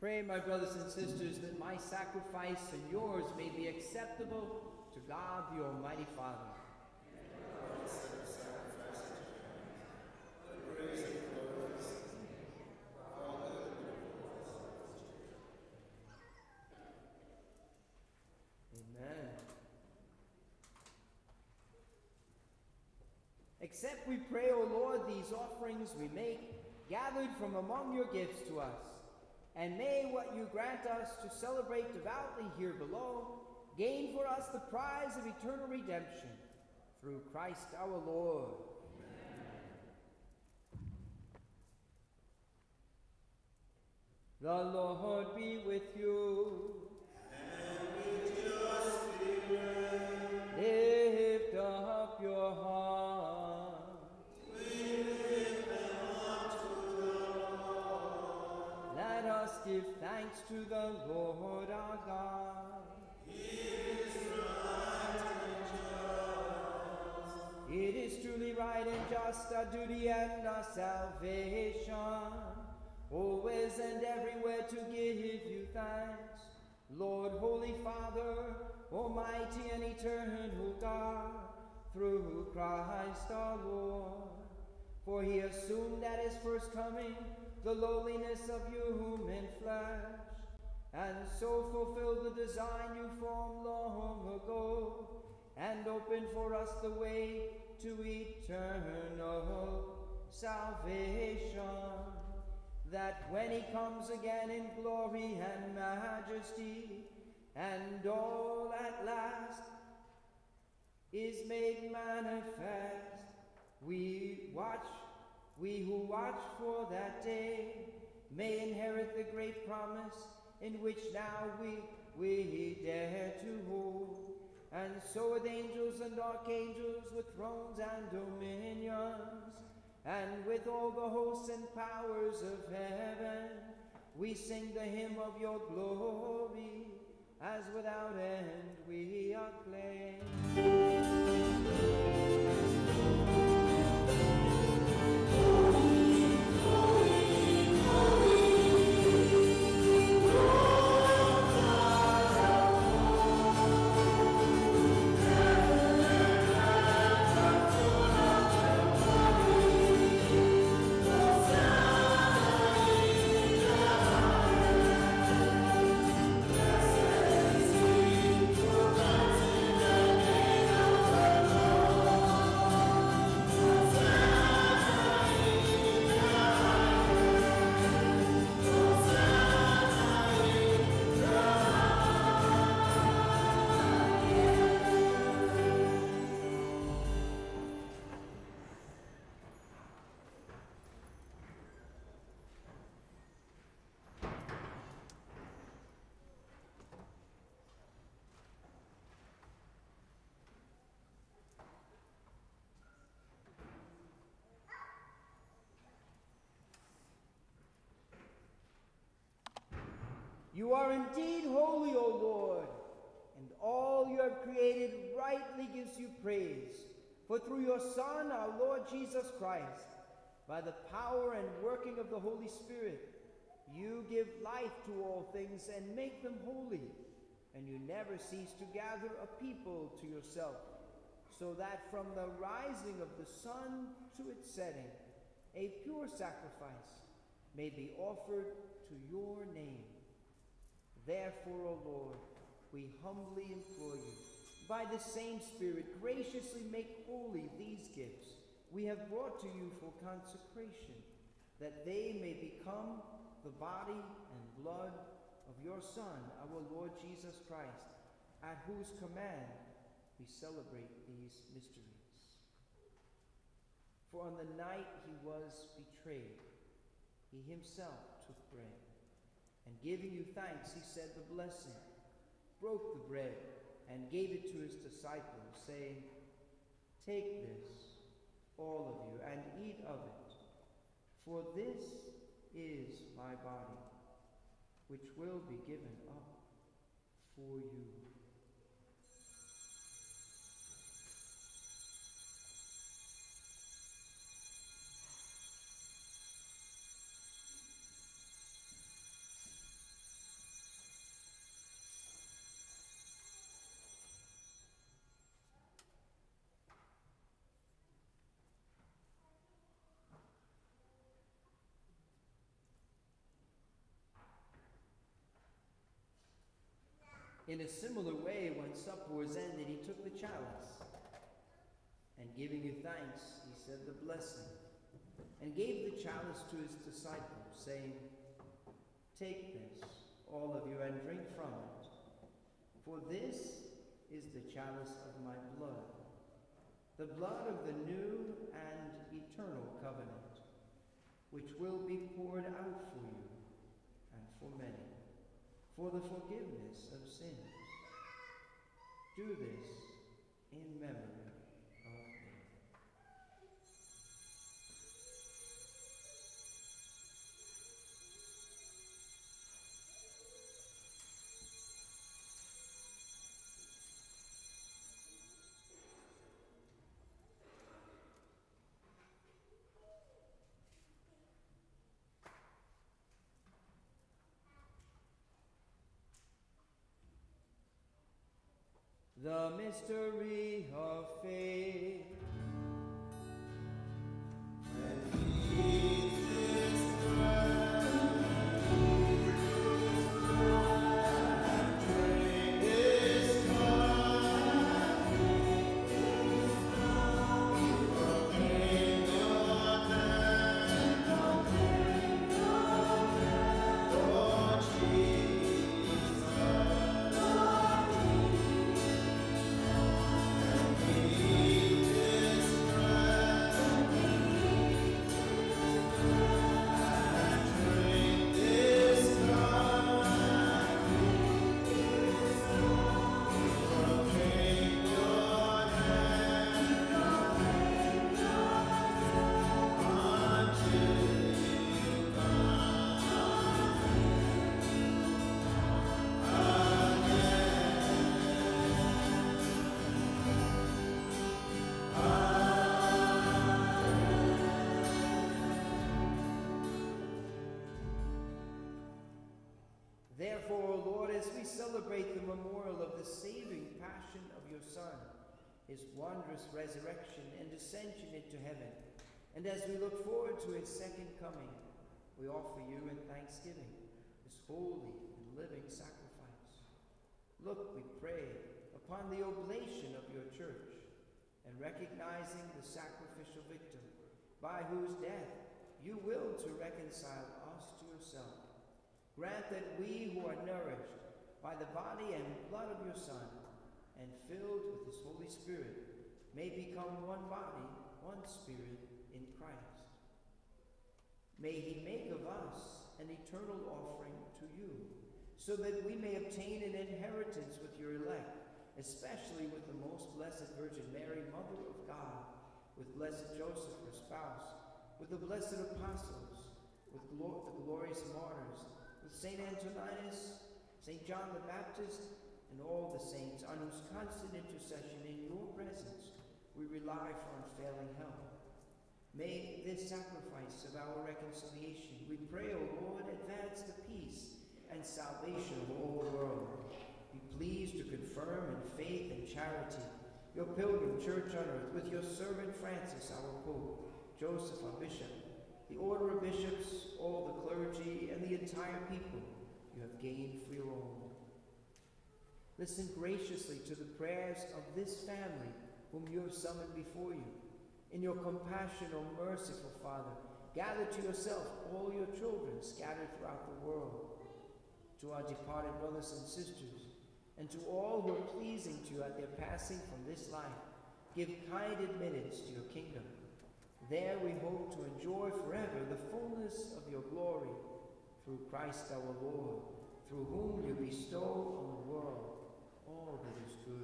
Pray, my brothers and sisters, that my sacrifice and yours may be acceptable to God the Almighty Father. Amen. Accept, we pray, O Lord, these offerings we make, gathered from among your gifts to us. And may what you grant us to celebrate devoutly here below gain for us the prize of eternal redemption through Christ our Lord. Amen. The Lord be with you. And with your spirit. Lift up your heart. We lift them up to the Lord. Let us give thanks to the Lord our God. It is truly right and just, our duty and our salvation, always and everywhere to give you thanks. Lord, Holy Father, Almighty and eternal God, through Christ our Lord. For he assumed at his first coming the lowliness of human flesh, and so fulfilled the design you formed long ago, and opened for us the way to eternal salvation, that when he comes again in glory and majesty, and all at last is made manifest, we watch, we who watch for that day, may inherit the great promise in which now we, we dare to hold. And so with angels and archangels, with thrones and dominions, and with all the hosts and powers of heaven, we sing the hymn of your glory, as without end we acclaim. You are indeed holy, O Lord, and all you have created rightly gives you praise. For through your Son, our Lord Jesus Christ, by the power and working of the Holy Spirit, you give life to all things and make them holy, and you never cease to gather a people to yourself, so that from the rising of the sun to its setting, a pure sacrifice may be offered to your name. Therefore, O Lord, we humbly implore you, by the same Spirit, graciously make holy these gifts we have brought to you for consecration, that they may become the body and blood of your Son, our Lord Jesus Christ, at whose command we celebrate these mysteries. For on the night he was betrayed, he himself took bread, and giving you thanks, he said the blessing, broke the bread, and gave it to his disciples, saying, "Take this, all of you, and eat of it, for this is my body, which will be given up for you." In a similar way, when supper was ended, he took the chalice, and giving you thanks, he said the blessing, and gave the chalice to his disciples, saying, "Take this, all of you, and drink from it, for this is the chalice of my blood, the blood of the new and eternal covenant, which will be poured out for you and for many, for the forgiveness of sins. Do this in memory of me." The mystery of faith. Therefore, O Lord, as we celebrate the memorial of the saving passion of your Son, his wondrous resurrection and ascension into heaven, and as we look forward to his second coming, we offer you in thanksgiving this holy and living sacrifice. Look, we pray, upon the oblation of your church, and recognizing the sacrificial victim, by whose death you will to reconcile us to yourself. Grant that we who are nourished by the body and blood of your Son, and filled with his Holy Spirit, may become one body, one spirit in Christ. May he make of us an eternal offering to you, so that we may obtain an inheritance with your elect, especially with the most blessed Virgin Mary, Mother of God, with blessed Joseph, her spouse, with the blessed apostles, with glo- the glorious martyrs, with Saint Antoninus, Saint John the Baptist, and all the saints, on whose constant intercession in your presence we rely for unfailing help. May this sacrifice of our reconciliation, we pray, O Lord, advance the peace and salvation of all the world. Be pleased to confirm in faith and charity your pilgrim church on earth, with your servant Francis, our Pope, Joseph, our Bishop, the order of bishops, all the clergy, and the entire people you have gained for your own. Listen graciously to the prayers of this family whom you have summoned before you. In your compassion, O merciful Father, gather to yourself all your children scattered throughout the world. To our departed brothers and sisters, and to all who are pleasing to you at their passing from this life, give kind admittance to your kingdom. There we hope to enjoy forever the fullness of your glory, through Christ our Lord, through whom you bestow on the world all that is good.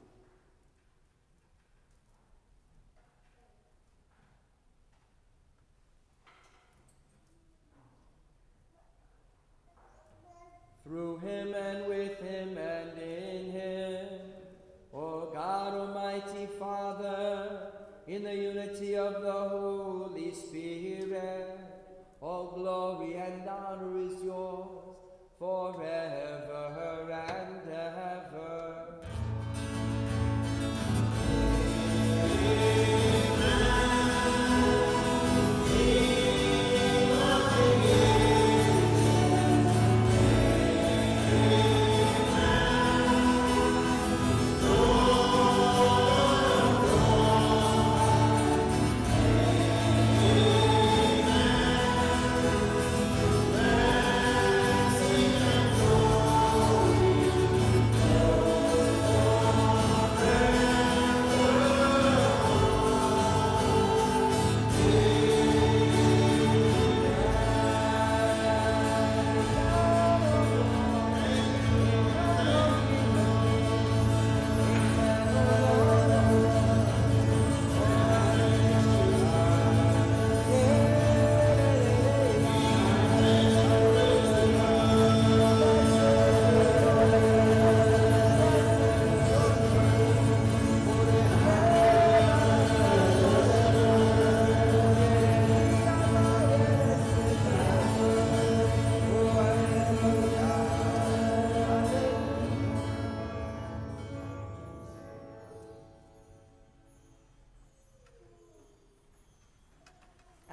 Through him and with him and in him, O God, Almighty Father, in the unity of the Holy Spirit, all glory and honor is yours forever and ever. Amen.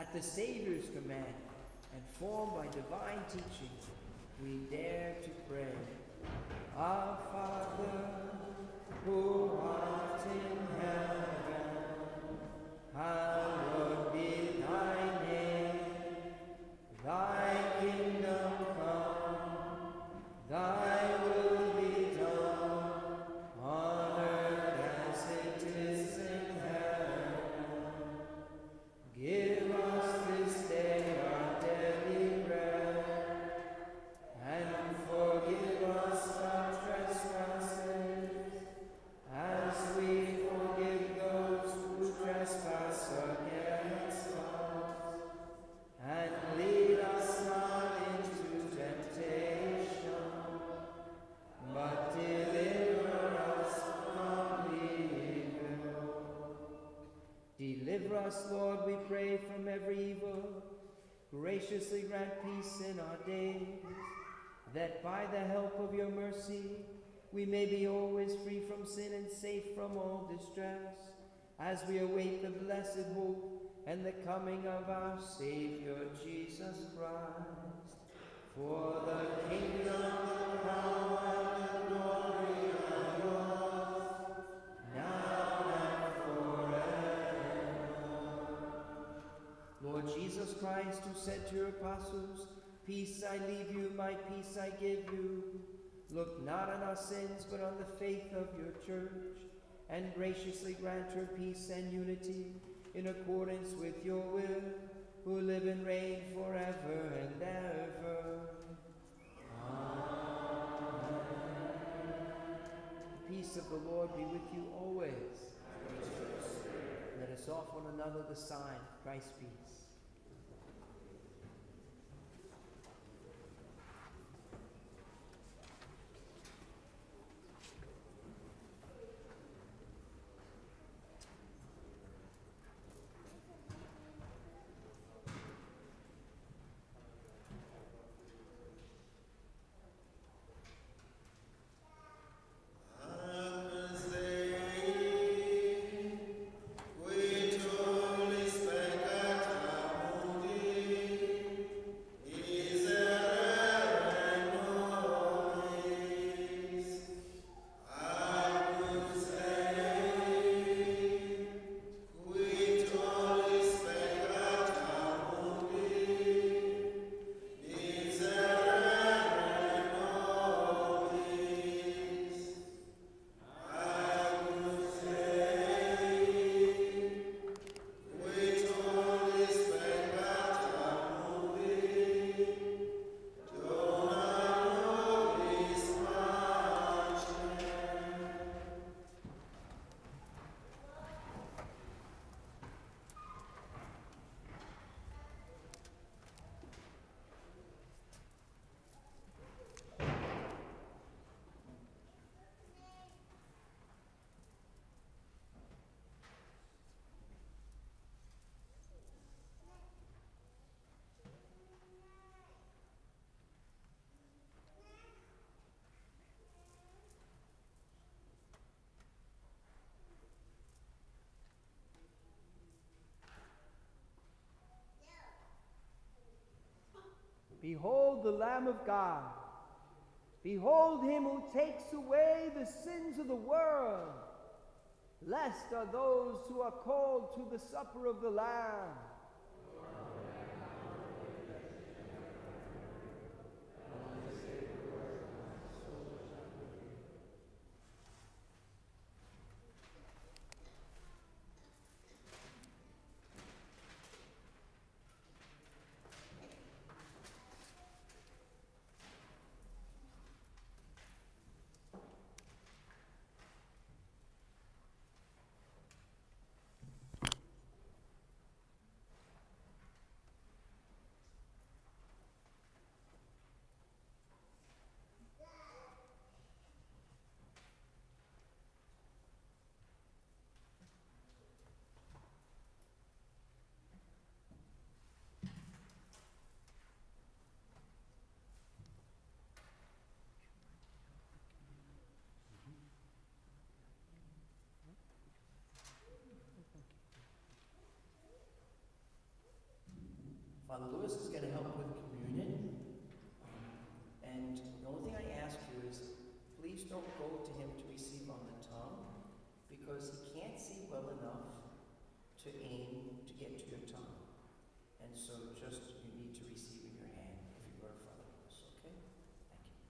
At the Savior's command, and formed by divine teaching, we dare to pray. Our Father, who art in heaven, hallowed be thy name. Thy kingdom come, thy will be done, on earth as it is in heaven. Give us this day our daily bread, and forgive us our trespasses, as we forgive those who trespass against us. And lead us not into temptation, but deliver us from evil. Deliver us, Lord, we pray, from every evil. Graciously grant peace in our days, that by the help of your mercy we may be always free from sin and safe from all distress, as we await the blessed hope and the coming of our Savior, Jesus Christ. For the kingdom, the power, and the glory are yours, now and forever. Lord Jesus Christ, who said to your apostles, "Peace I leave you, my peace I give you," look not on our sins, but on the faith of your church, and graciously grant her peace and unity, in accordance with your will, who live and reign forever and ever. Amen. The peace of the Lord be with you always. Let us offer one another the sign of Christ's peace. Behold the Lamb of God. Behold him who takes away the sins of the world. Blessed are those who are called to the supper of the Lamb. Father Lewis is going to help with communion. And the only thing I ask you is, please don't go to him to receive on the tongue, because he can't see well enough to aim to get to your tongue. And so just, you need to receive in your hand if you go to Father Lewis, okay? Thank you.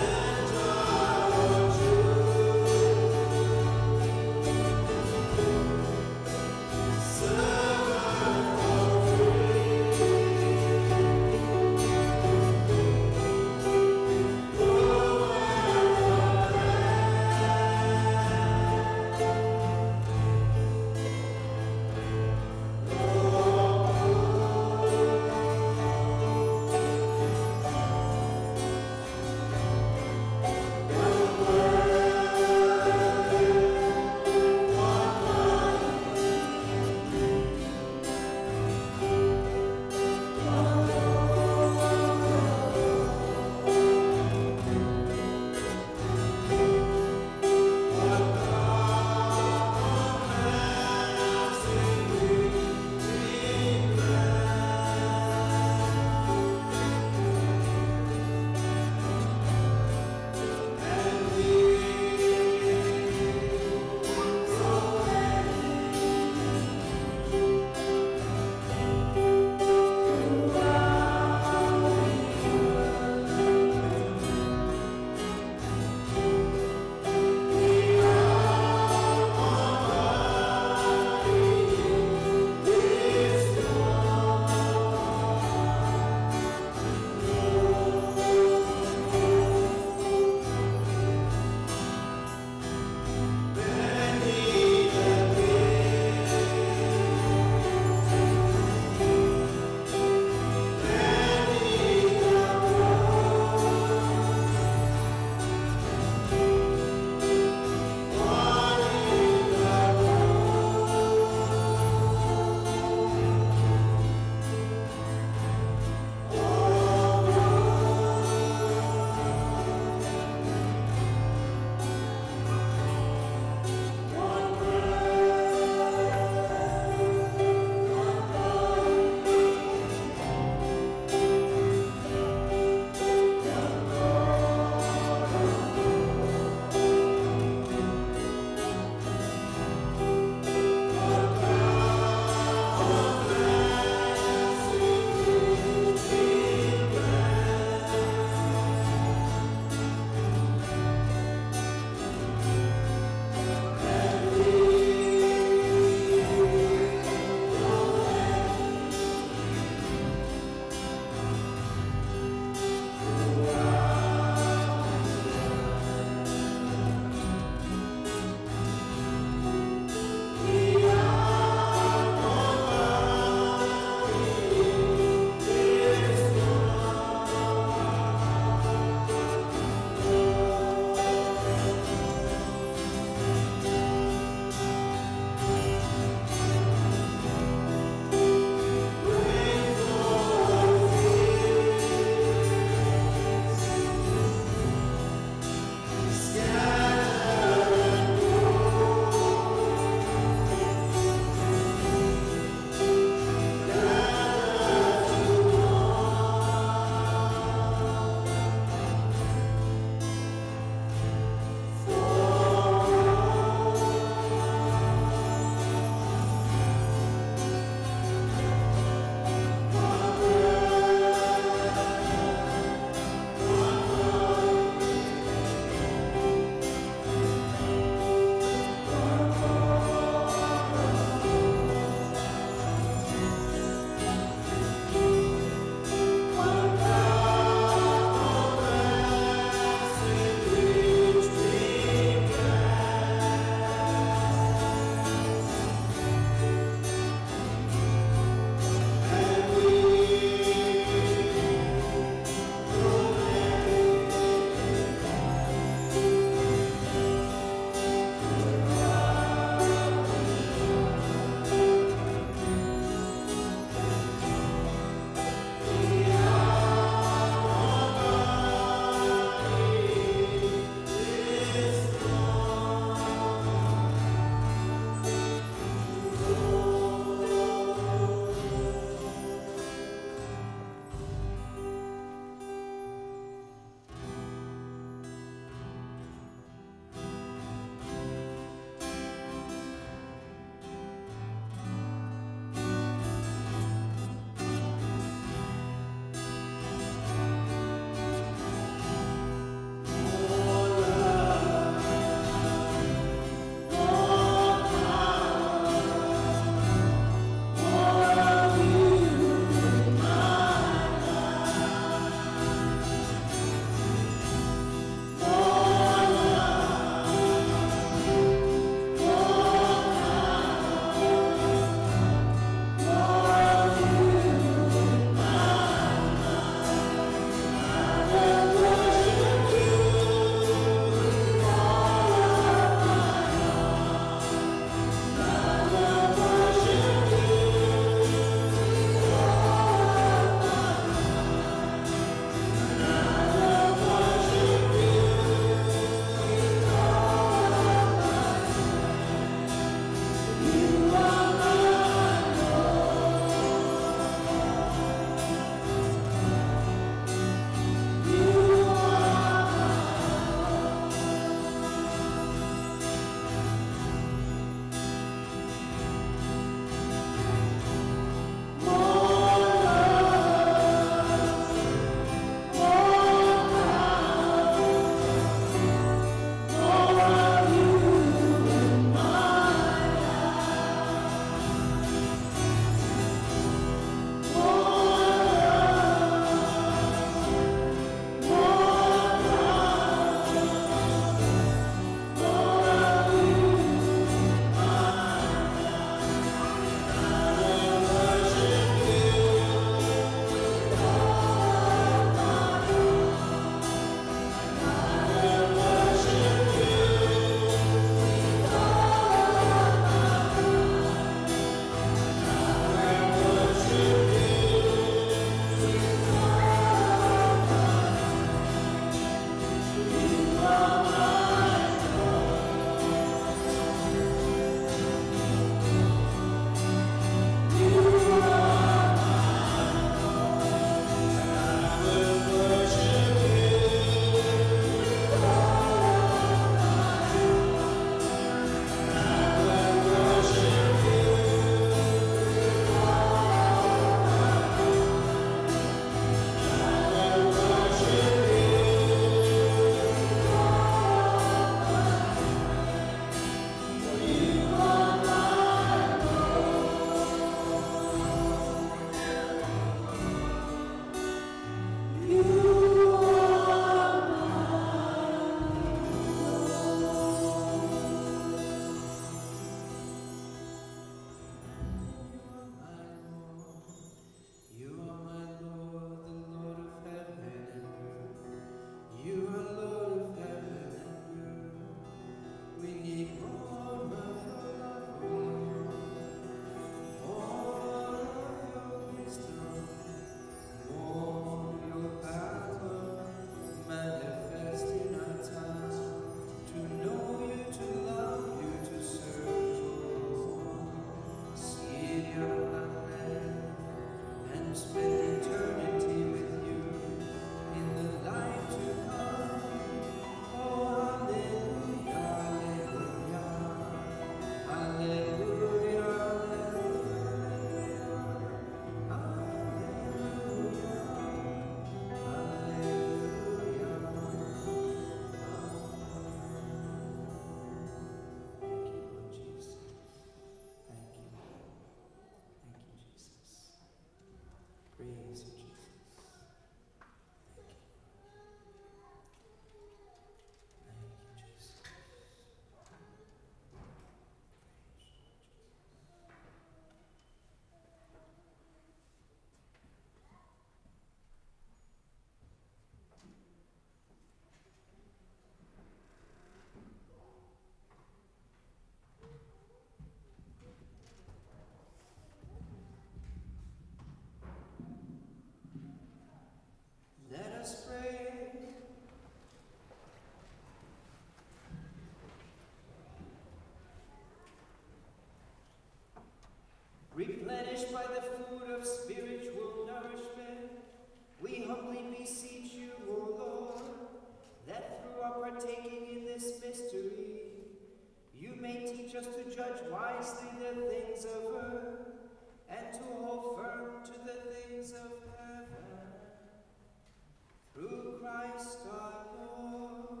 enriched by the food of spiritual nourishment, we humbly beseech you, O Lord, that through our partaking in this mystery, you may teach us to judge wisely the things of earth, and to hold firm to the things of heaven. Through Christ our Lord.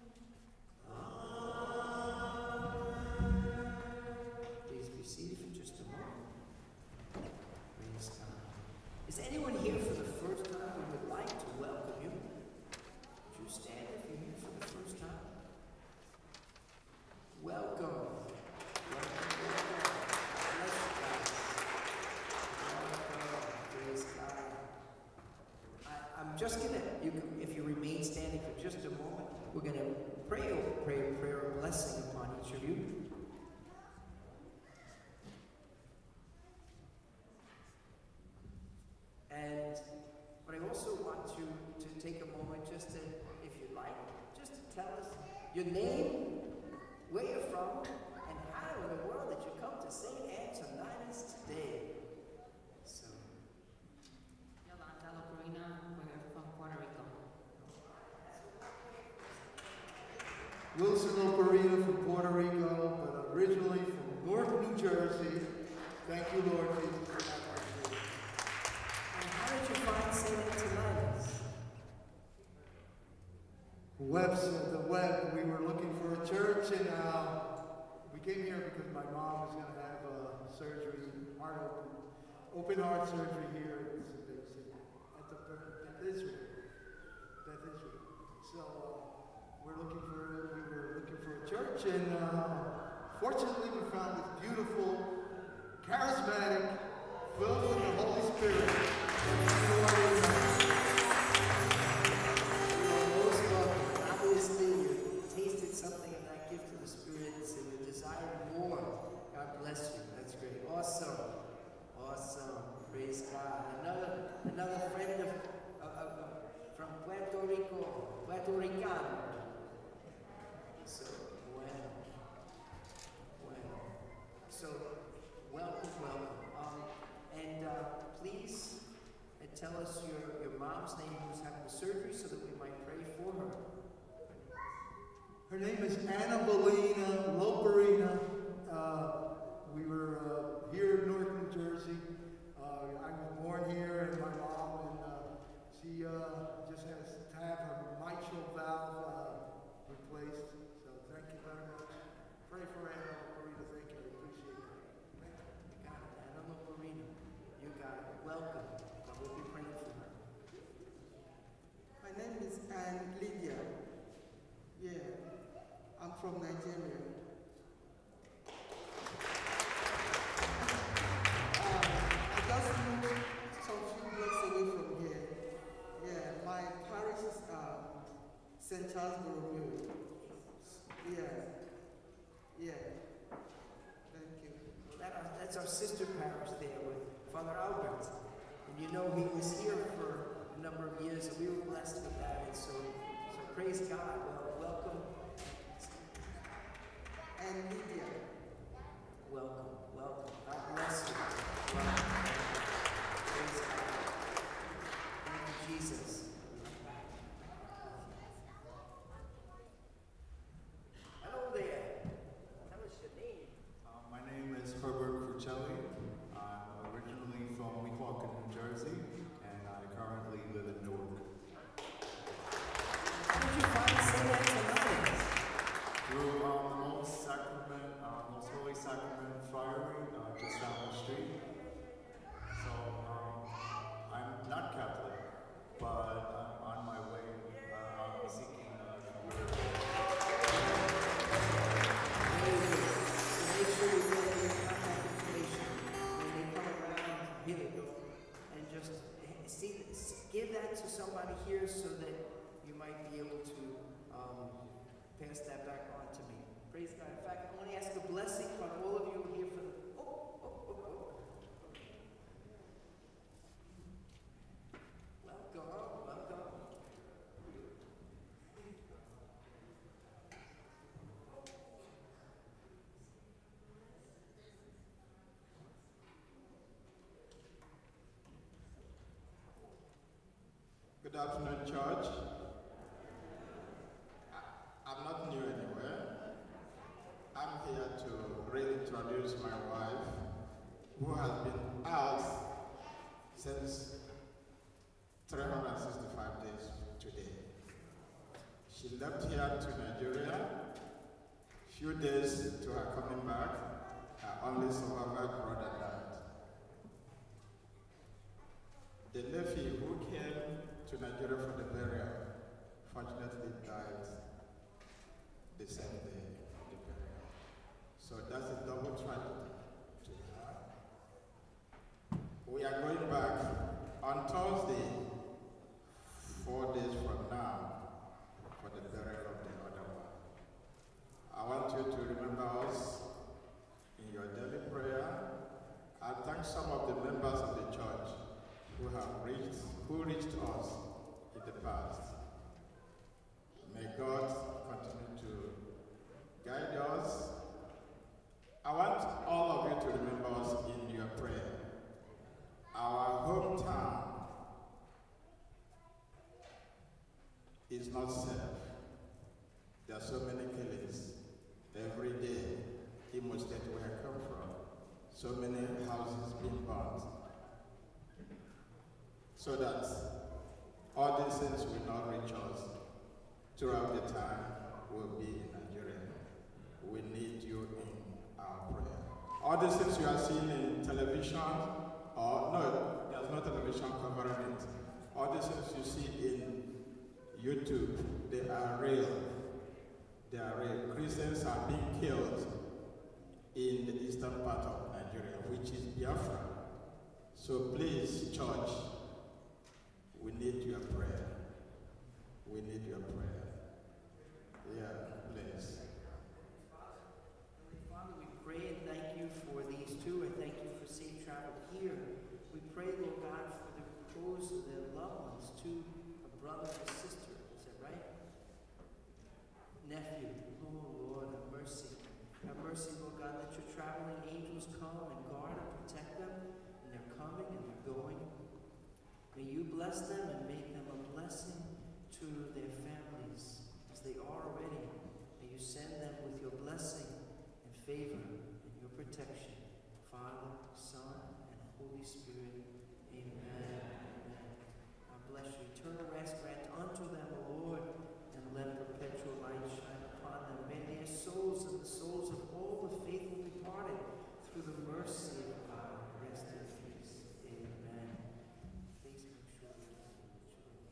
Amen. Please be seated for just a moment. Praise God. Is anyone here for the first time who would like to welcome you? Would you stand if you're here for the first time? Welcome. Welcome, welcome. Bless you guys. Welcome. Praise God. I, I'm just gonna, you can, if you remain standing for just a moment, we're gonna pray over, pray a prayer of blessing upon each of you. And but I also want you to take a moment just to, if you like, just to tell us your name, where you're from, and how in the world did you come to Saint Antoninas today? So, Yolanda Loperina, we're from Puerto Rico. Wilson Loperina from Puerto Rico, but originally from North New Jersey. Thank you, Lord Jesus, for that mercy. and how did you find Saint Antoninas? Website, the web, we were looking for a church, and uh, we came here because my mom was going to have uh, surgery, heart open, open heart surgery here at the Beth Israel. Beth Israel. So uh, we're looking for, we were looking for a church, and uh, fortunately we found this beautiful, charismatic, filled with the Holy Spirit. Obviously, you tasted something of that gift of the Spirit, and you desire more. God bless you. That's great. Awesome. Awesome. Praise God. Another another friend of, of, of, of from Puerto Rico, Puerto Rican. So, bueno. Bueno. So, welcome, welcome. Um, and uh, please uh, tell us your, your mom's name who's having the surgery so that we might pray for her. Her name is Anna Belina Loperina. Uh, we were uh, here in North New Jersey. Uh, I was born here, and my mom, and uh, she uh, just has to have her mitral valve uh, replaced. So thank you very much. Pray for Anna Loperina. Thank you. I appreciate it. Thank you. You got it, Anna Loperina. You got it. Welcome. God will be praying for her. My name is Anne Lydia. Yeah, I'm from Nigeria. Um, I just moved some few blocks away from here. Yeah, my parish is um, Saint Charles Borromeo. Yeah, yeah. Thank you. That, uh, that's our sister parish there with Father Albert. And you know he was here for a number of years, and we were blessed with that. And so, so praise God. Well, welcome. And Lydia. Welcome. Welcome. God bless you. Welcome. Praise God. Thank you, Jesus. Hello there. Tell us your name. Uh, my name is Herbert Crucelli. I'm originally from Weehawken, New Jersey, and I currently live in Newark. How did you find Saint Antoninas? Through um, the Most Sacrament, uh, Most Holy Sacrament Friary, uh, just down the street. So um, I'm not Catholic, but I'm on my way. Uh, I'm seeking uh, conversion. Very good. So make sure you get your contact information when they come around. Here they go. And just eh, see, give that to somebody here so that you might be able to um, pass that back on to me. Praise God. In fact, I want to ask a blessing on all of you here for the. Oh, oh, oh, oh. Welcome, welcome. Good afternoon, church. I, I'm not new anywhere. I'm here to reintroduce my wife, who has been out since three hundred sixty-five days today. She left here to Nigeria. Few days to her coming back, her only survivor brother died. The nephew who came to Nigeria for the burial, fortunately died the same day of the burial. So that's a double tragedy to her. We are going back on Thursday, four days from now, for the burial of the other one. I want you to remember us in your daily prayer. I thank some of the members of the church who have reached, who reached us in the past. May God continue to guide us. I want all of you to remember us in your prayer. Our hometown is not safe. There are so many killings every day. Imo State, where I come from, so many houses being burnt. So that all these things will not reach us throughout the time we'll be in Nigeria. We need you in our prayer. All these things you are seeing in television, or no, there's no television covering it. All these things you see in YouTube, they are real. They are real. Christians are being killed in the eastern part of Nigeria, which is Biafra. So please, church, we need your prayer. We need your prayer. Yeah, please. Father, we pray and thank you for these two, and thank you for safe travel here. We pray, Lord God, for the repose of their loved ones, two, a brother and a sister. Is that right? Nephew, oh Lord, have mercy. Have mercy, Lord God, that your traveling angels come and guard and protect them, and they're coming and they're going. May you bless them and make them a blessing to their families as they are already. May you send them with your blessing and favor and your protection. Father, Son, and Holy Spirit. Amen. Amen. God bless you. Eternal rest grant unto them, O Lord, and let perpetual light shine upon them. May their souls and the souls of all the faithful departed through the mercy of God rest in peace. Amen. Please make sure we get the children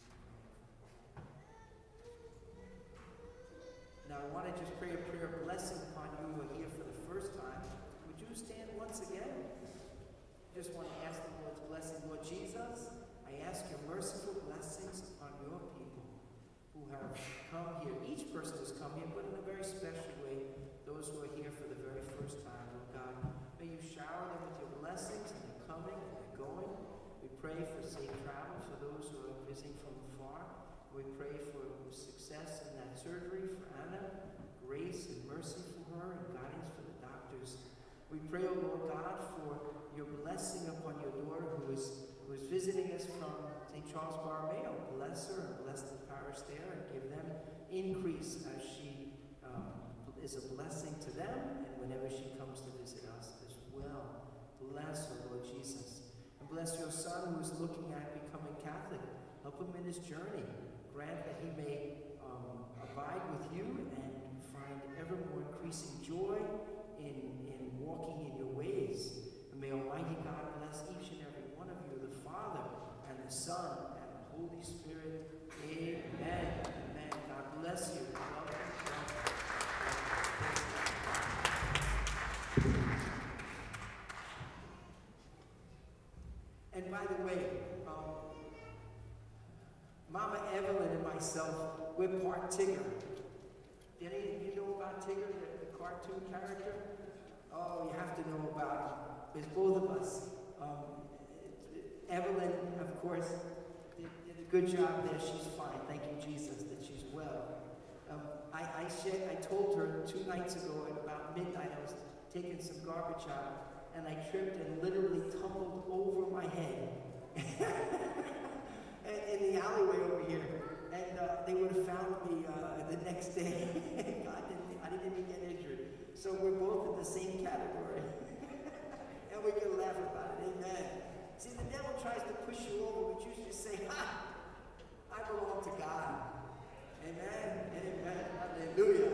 Now I want to just pray a prayer of blessing upon you who are here for the first time. Would you stand once again? I just want to ask the Lord's blessing. Lord Jesus, I ask your merciful blessings upon your people who have come here. Each person who's come here, but in a very special way, those who are here for the very first time, Lord God. May you shower them with your blessings, and they're coming and they're going. We pray for safe travel for those who are visiting from afar. We pray for success in that surgery for Anna, grace and mercy for her, and guidance for the doctors. We pray, O Lord God, for your blessing upon your daughter who is, who is visiting us from Saint Charles Borromeo. Bless her and bless the parish there and give them increase as she um, is a blessing to them and whenever she comes to visit us as well. Bless her, Lord Jesus. And bless your son who is looking at becoming Catholic. Help him in his journey. Grant that he may um, abide with you and find ever more increasing joy in, in walking in your ways. And may Almighty God bless each and every one of you, the Father and the Son and the Holy Spirit. Amen. Amen. God bless you. Welcome. And by the way, um, Mama Evelyn and myself, we're part Tigger. Did any of you know about Tigger, the, the cartoon character? Oh, you have to know about him. There's both of us. Um, Evelyn, of course, did, did a good job there. She's fine. Thank you, Jesus, that she's well. Um, I, I, shared, I told her two nights ago at about midnight, I was taking some garbage out, and I tripped and literally tumbled over my head. in, in the alleyway over here. And uh, they would have found me uh, the next day. God didn't, I didn't even get injured. So we're both in the same category. And we can laugh about it. Amen. See, the devil tries to push you over, but you should just say, ha! I belong to God. Amen. Amen. Hallelujah.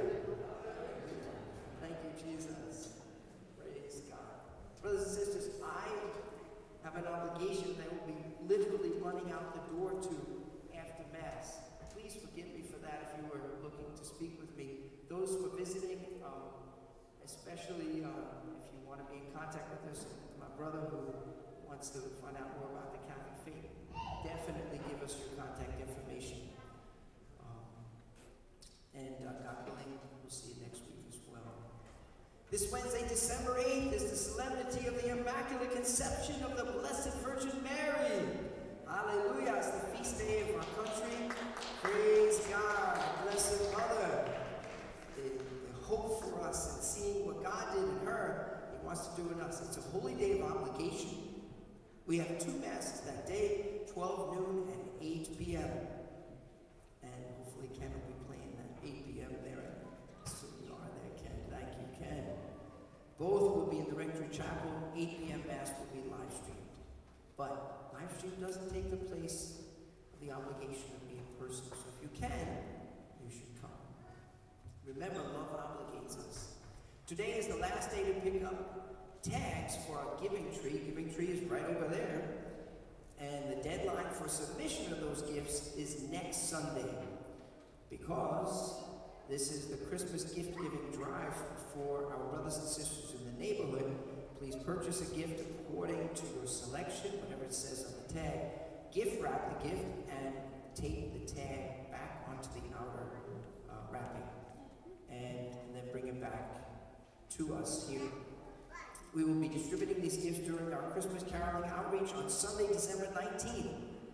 Thank you, Jesus. Praise God. Brothers and sisters, I have an obligation that will be literally running out the door to after Mass. Please forgive me for that if you were looking to speak with me. Those who are visiting, um, especially uh, if you want to be in contact with us, my brother who wants to find out more about the Catholic faith, definitely give us your contact information. Um, and uh, God willing, we'll see you next week as well. This Wednesday, December eighth, is the solemnity of the Immaculate Conception of the Blessed Virgin Mary. Hallelujah. It's the feast day of our country. Praise God. Blessed Mother. The, the hope for us and seeing what God did in her, He wants to do in us. It's a holy day of obligation. We have two Masses that day, twelve noon and eight p m And hopefully Ken will be playing that eight p m there. So you are there, Ken. Thank you, Ken. Both will be in the Rectory Chapel. eight p m Mass will be live streamed. But live stream doesn't take the place of the obligation of being in person. So if you can, you should come. Remember, love obligates us. Today is the last day to pick up tags for our giving tree. Giving tree is right over there. And the deadline for submission of those gifts is next Sunday. Because this is the Christmas gift giving drive for our brothers and sisters in the neighborhood. Please purchase a gift according to your selection, whatever it says on the tag. Gift wrap the gift and tape the tag back onto the outer uh, wrapping. And, and then bring it back to us here. We will be distributing these gifts during our Christmas caroling outreach on Sunday, December nineteenth.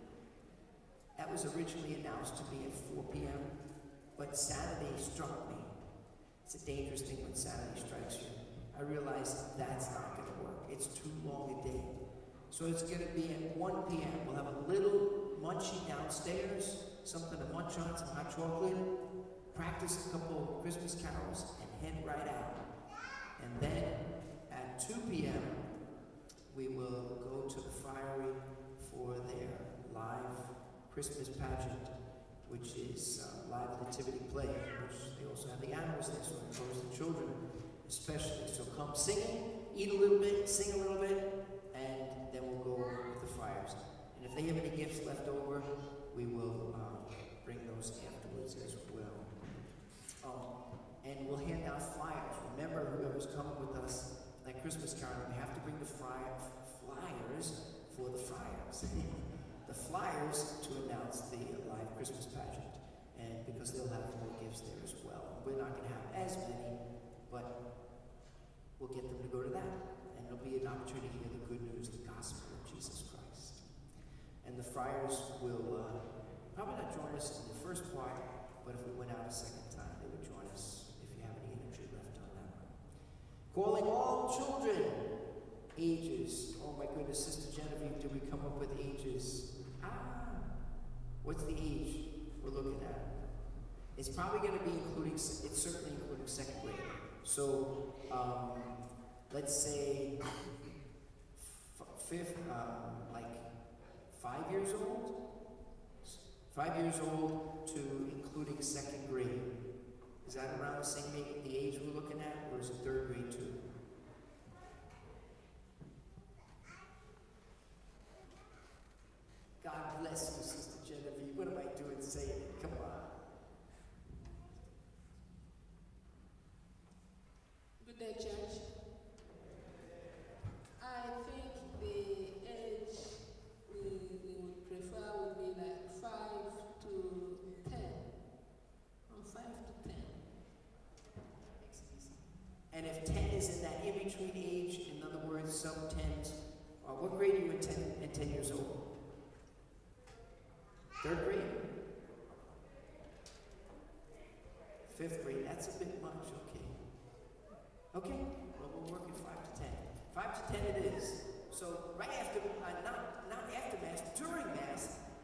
That was originally announced to be at four p m, but Saturday struck me. It's a dangerous thing when Saturday strikes you. I realized that's not going to work. It's too long a day. So it's going to be at one p m We'll have a little munchie downstairs, something to munch on, some hot chocolate, practice a couple Christmas carols, and head right out. And then at two p m, we will go to the Friary for their live Christmas pageant, which is a live nativity play, which they also have the animals there, so it goes to children especially. So come singing, eat a little bit, sing a little bit, and then we'll go with the friars. And if they have any gifts left over, we will um, bring those afterwards as well. Um, and we'll hand out flyers. Remember, whoever's coming with us that Christmas card, we have to bring the fly flyers for the friars. The flyers to announce the live Christmas pageant, and because they'll have more gifts there as well. We're not going to have as many, but we'll get them to go to that, and it'll be an opportunity to hear the good news, the gospel of Jesus Christ. And the friars will uh, probably not join us in the first choir, but if we went out a second time, they would join us if you have any energy left on that one. Calling all children, ages. Oh my goodness, Sister Genevieve, did we come up with ages? Ah, what's the age we're looking at? It's probably going to be including, it's certainly including second grade. So, um, let's say fifth, um, like five years old? Five years old to including second grade. Is that around the same age, the age we're looking at, or is it third grade too? God bless you, Sister Genevieve. What am I doing saying it? Come on. Good day, church. I think the age we, we would prefer would be like five to ten. From five to ten. And if ten is in that in-between age, in other words, some ten, uh, what grade are you in ten, at ten years old? Third grade? Fifth grade, that's a bit much, okay. Okay, well, we'll work at five to ten. Five to ten it is. So right after, uh, not, not after Mass, during Mass,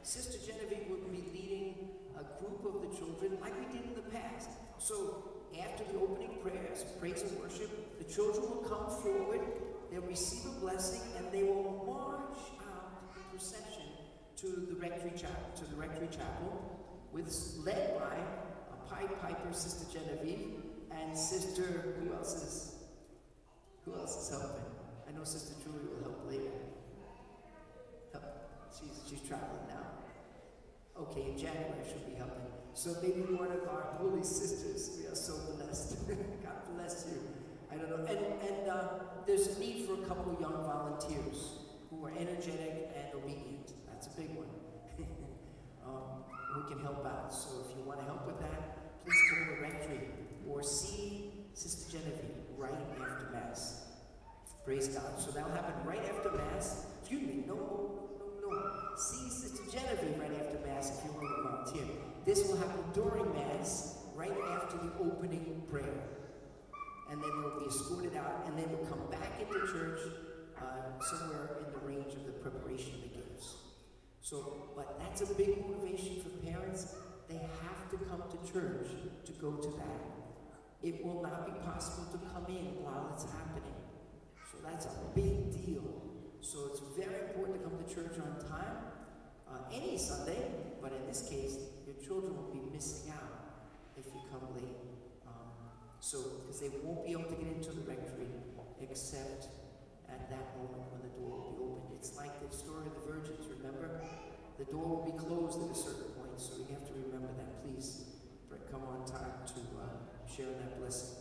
Sister Genevieve will be leading a group of the children like we did in the past. So after the opening prayers, praise and worship, the children will come forward, they'll receive a blessing, and they will march out in procession to the rectory chapel, to the rectory chapel, with led by a Pied Piper, Sister Genevieve, and Sister, who else is, who else is helping? I know Sister Julie will help later. Help. She's, she's traveling now. Okay, in January she'll be helping. So maybe one of our holy sisters. We are so blessed. God bless you. I don't know. And, and uh, there's a need for a couple of young volunteers who are energetic and obedient. That's a big one. um, who can help out. So if you want to help with that, please come to the rectory or see Sister Genevieve right after Mass. Praise God. So that'll happen right after Mass. Excuse me. No, no, no, no. See Sister Genevieve right after Mass if you want to volunteer. This will happen during Mass, right after the opening prayer. And then they'll be escorted out, and then they'll come back into church uh, somewhere in the range of the preparation of the gifts. So, but that's a big motivation for parents. They have to come to church to go to that. It will not be possible to come in while it's happening. So that's a big deal. So it's very important to come to church on time, uh, any Sunday, but in this case, your children will be missing out if you come late. Um, so, because they won't be able to get into the rectory except at that moment when the door will be opened. It's like the story of the virgins, remember? The door will be closed at a certain point, so we have to remember that. Please come on time to uh, share in that blessing.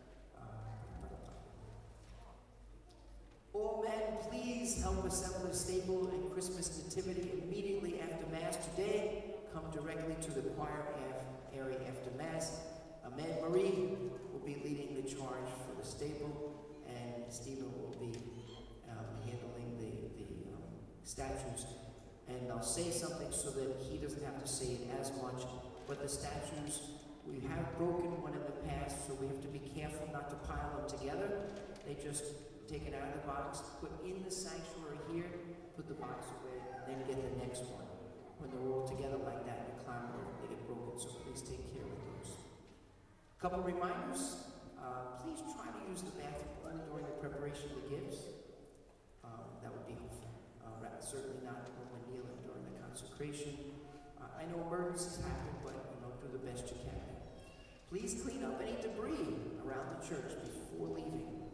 All men, please help assemble a stable and Christmas nativity immediately after Mass today. Come directly to the choir area after Mass. Ahmed Marie will be leading the charge for the stable, and Stephen will be um, handling the, the um, statues. And I'll say something so that he doesn't have to say it as much, but the statues, we have broken one in the past, so we have to be careful not to pile them together. They just take it out of the box, put in the sanctuary here, put the box away, and then get the next one. When they're all together like that, you climb over, they get broken, so please take care of those. Couple reminders, uh, please try to use the bathroom only during the preparation of the gifts. Um, that would be helpful. Uh, certainly not when we're kneeling during the consecration. Uh, I know emergencies happen, but you know, do the best you can. Please clean up any debris around the church before leaving.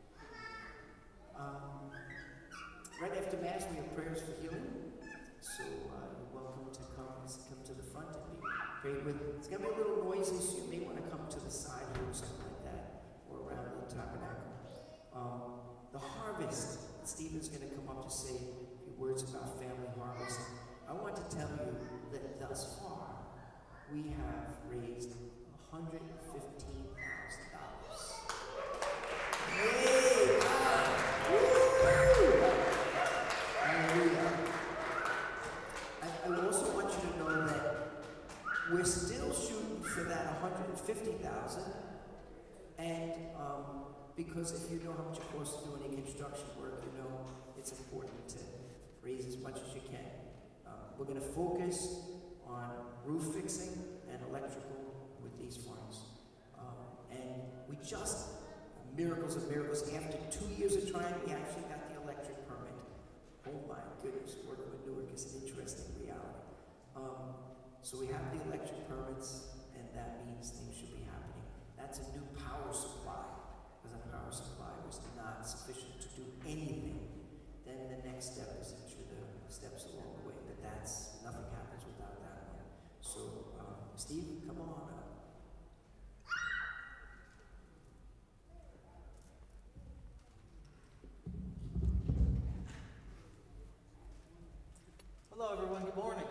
Um, right after Mass, we have prayers for healing. So uh, you're welcome to come, come to the front and be prayed with. It's going to be a little noisy, so you may want to come to the side here or something like that, or around the tabernacle. Um, the harvest. Stephen's going to come up to say a few words about family harvest. I want to tell you that thus far, we have raised one hundred fifteen thousand dollars. Yay! Hallelujah. I, I also want you to know that we're still shooting for that one hundred fifty thousand dollars, and um, because if you know how much it costs to do any construction work, you know it's important to raise as much as you can. Um, we're going to focus on roof fixing and electrical with these funds. Um, and we just, miracles of miracles, after two years of trying, we actually got the electric permit. Oh my goodness, working with Newark is an interesting reality. Um, so we have the electric permits, and that means things should be happening. That's a new power supply, because our power supply was not sufficient to do anything. Then the next step is each of the steps along the way, but that's, nothing happens without that one. So, um, Steve, come on up. Hello, everyone. Good morning.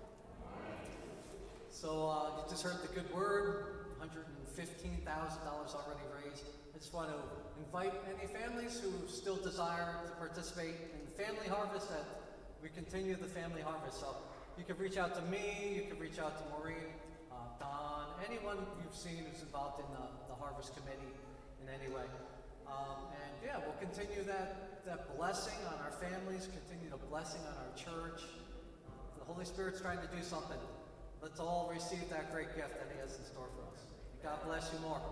So, uh, you just heard the good word, one hundred fifteen thousand dollars already raised. I just want to invite any families who still desire to participate in the family harvest, that we continue the family harvest. So, you can reach out to me, you can reach out to Maureen, uh, Don, anyone you've seen who's involved in the, the harvest committee in any way. Um, and yeah, we'll continue that, that blessing on our families, continue the blessing on our church. The the Holy Spirit's trying to do something. Let's all receive that great gift that He has in store for us. God bless you more.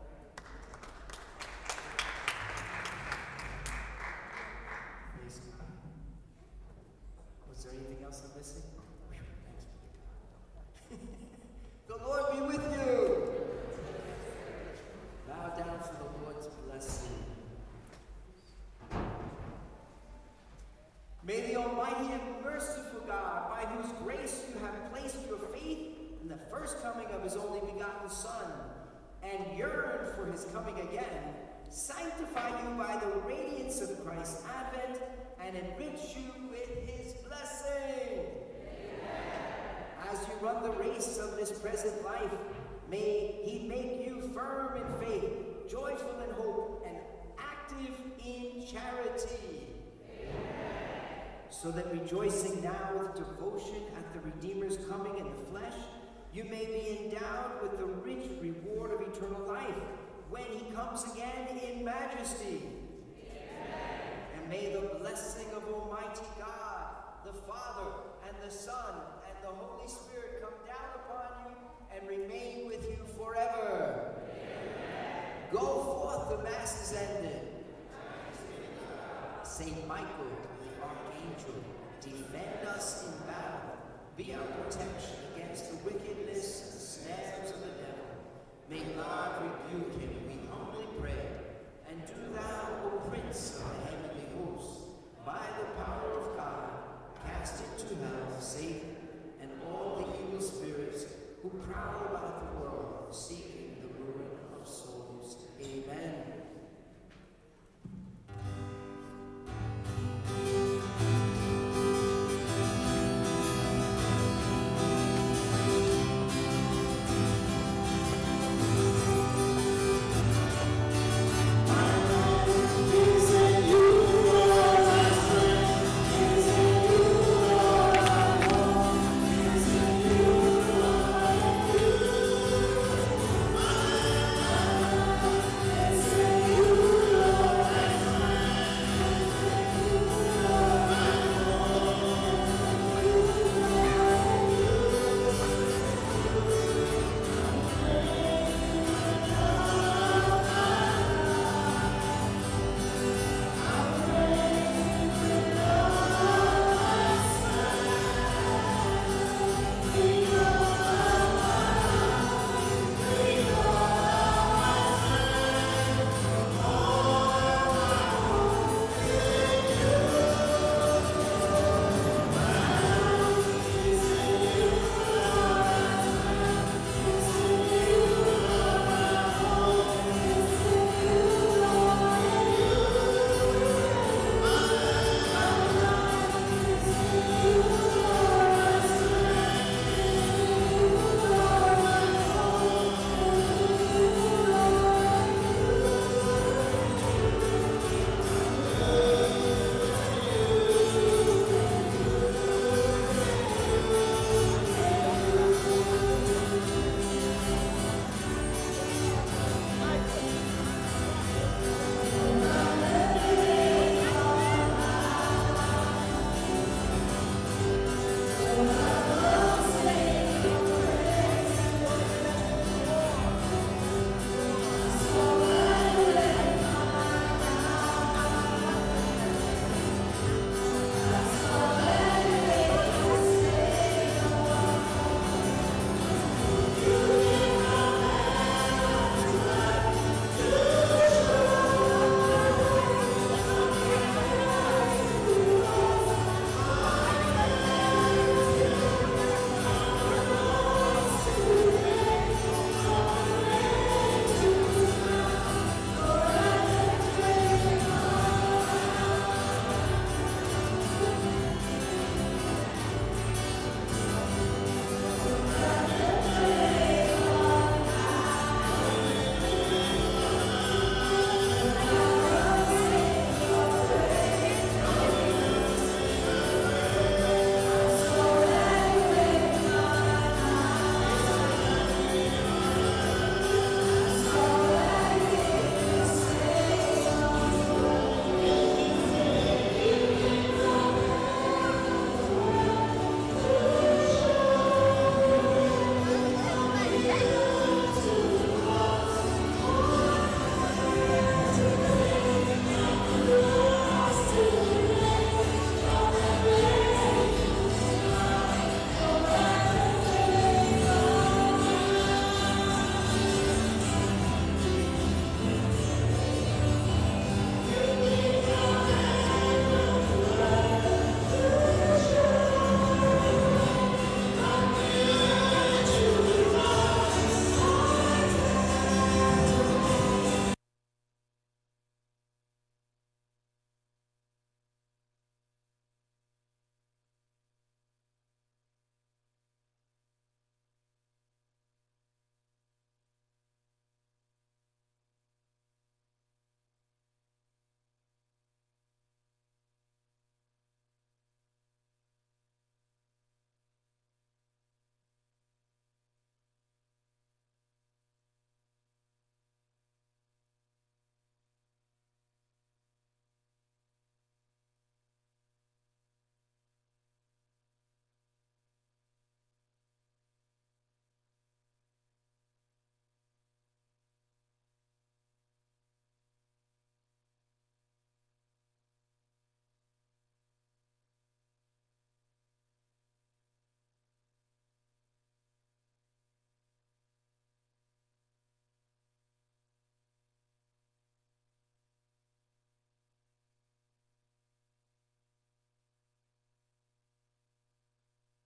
Praise God. Was there anything else I'm missing? The Lord be with you. Bow down for the Lord's blessing. May the Almighty and merciful God, by whose grace you have placed your faith in the first coming of His only begotten Son, and yearn for His coming again, sanctify you by the radiance of Christ's advent, and enrich you with His blessing. Amen. As you run the race of this present life, may He make you firm in faith, joyful in hope, and active in charity. So that rejoicing now with devotion at the Redeemer's coming in the flesh, you may be endowed with the rich reward of eternal life when He comes again in majesty. Amen. And may the blessing of Almighty God, the Father, and the Son, and the Holy Spirit come down upon you and remain with you forever. Amen. Go forth, the Mass is ended. Saint Michael, the Archangel, defend us in battle. Be our protection against the wickedness and snares of the devil. May God rebuke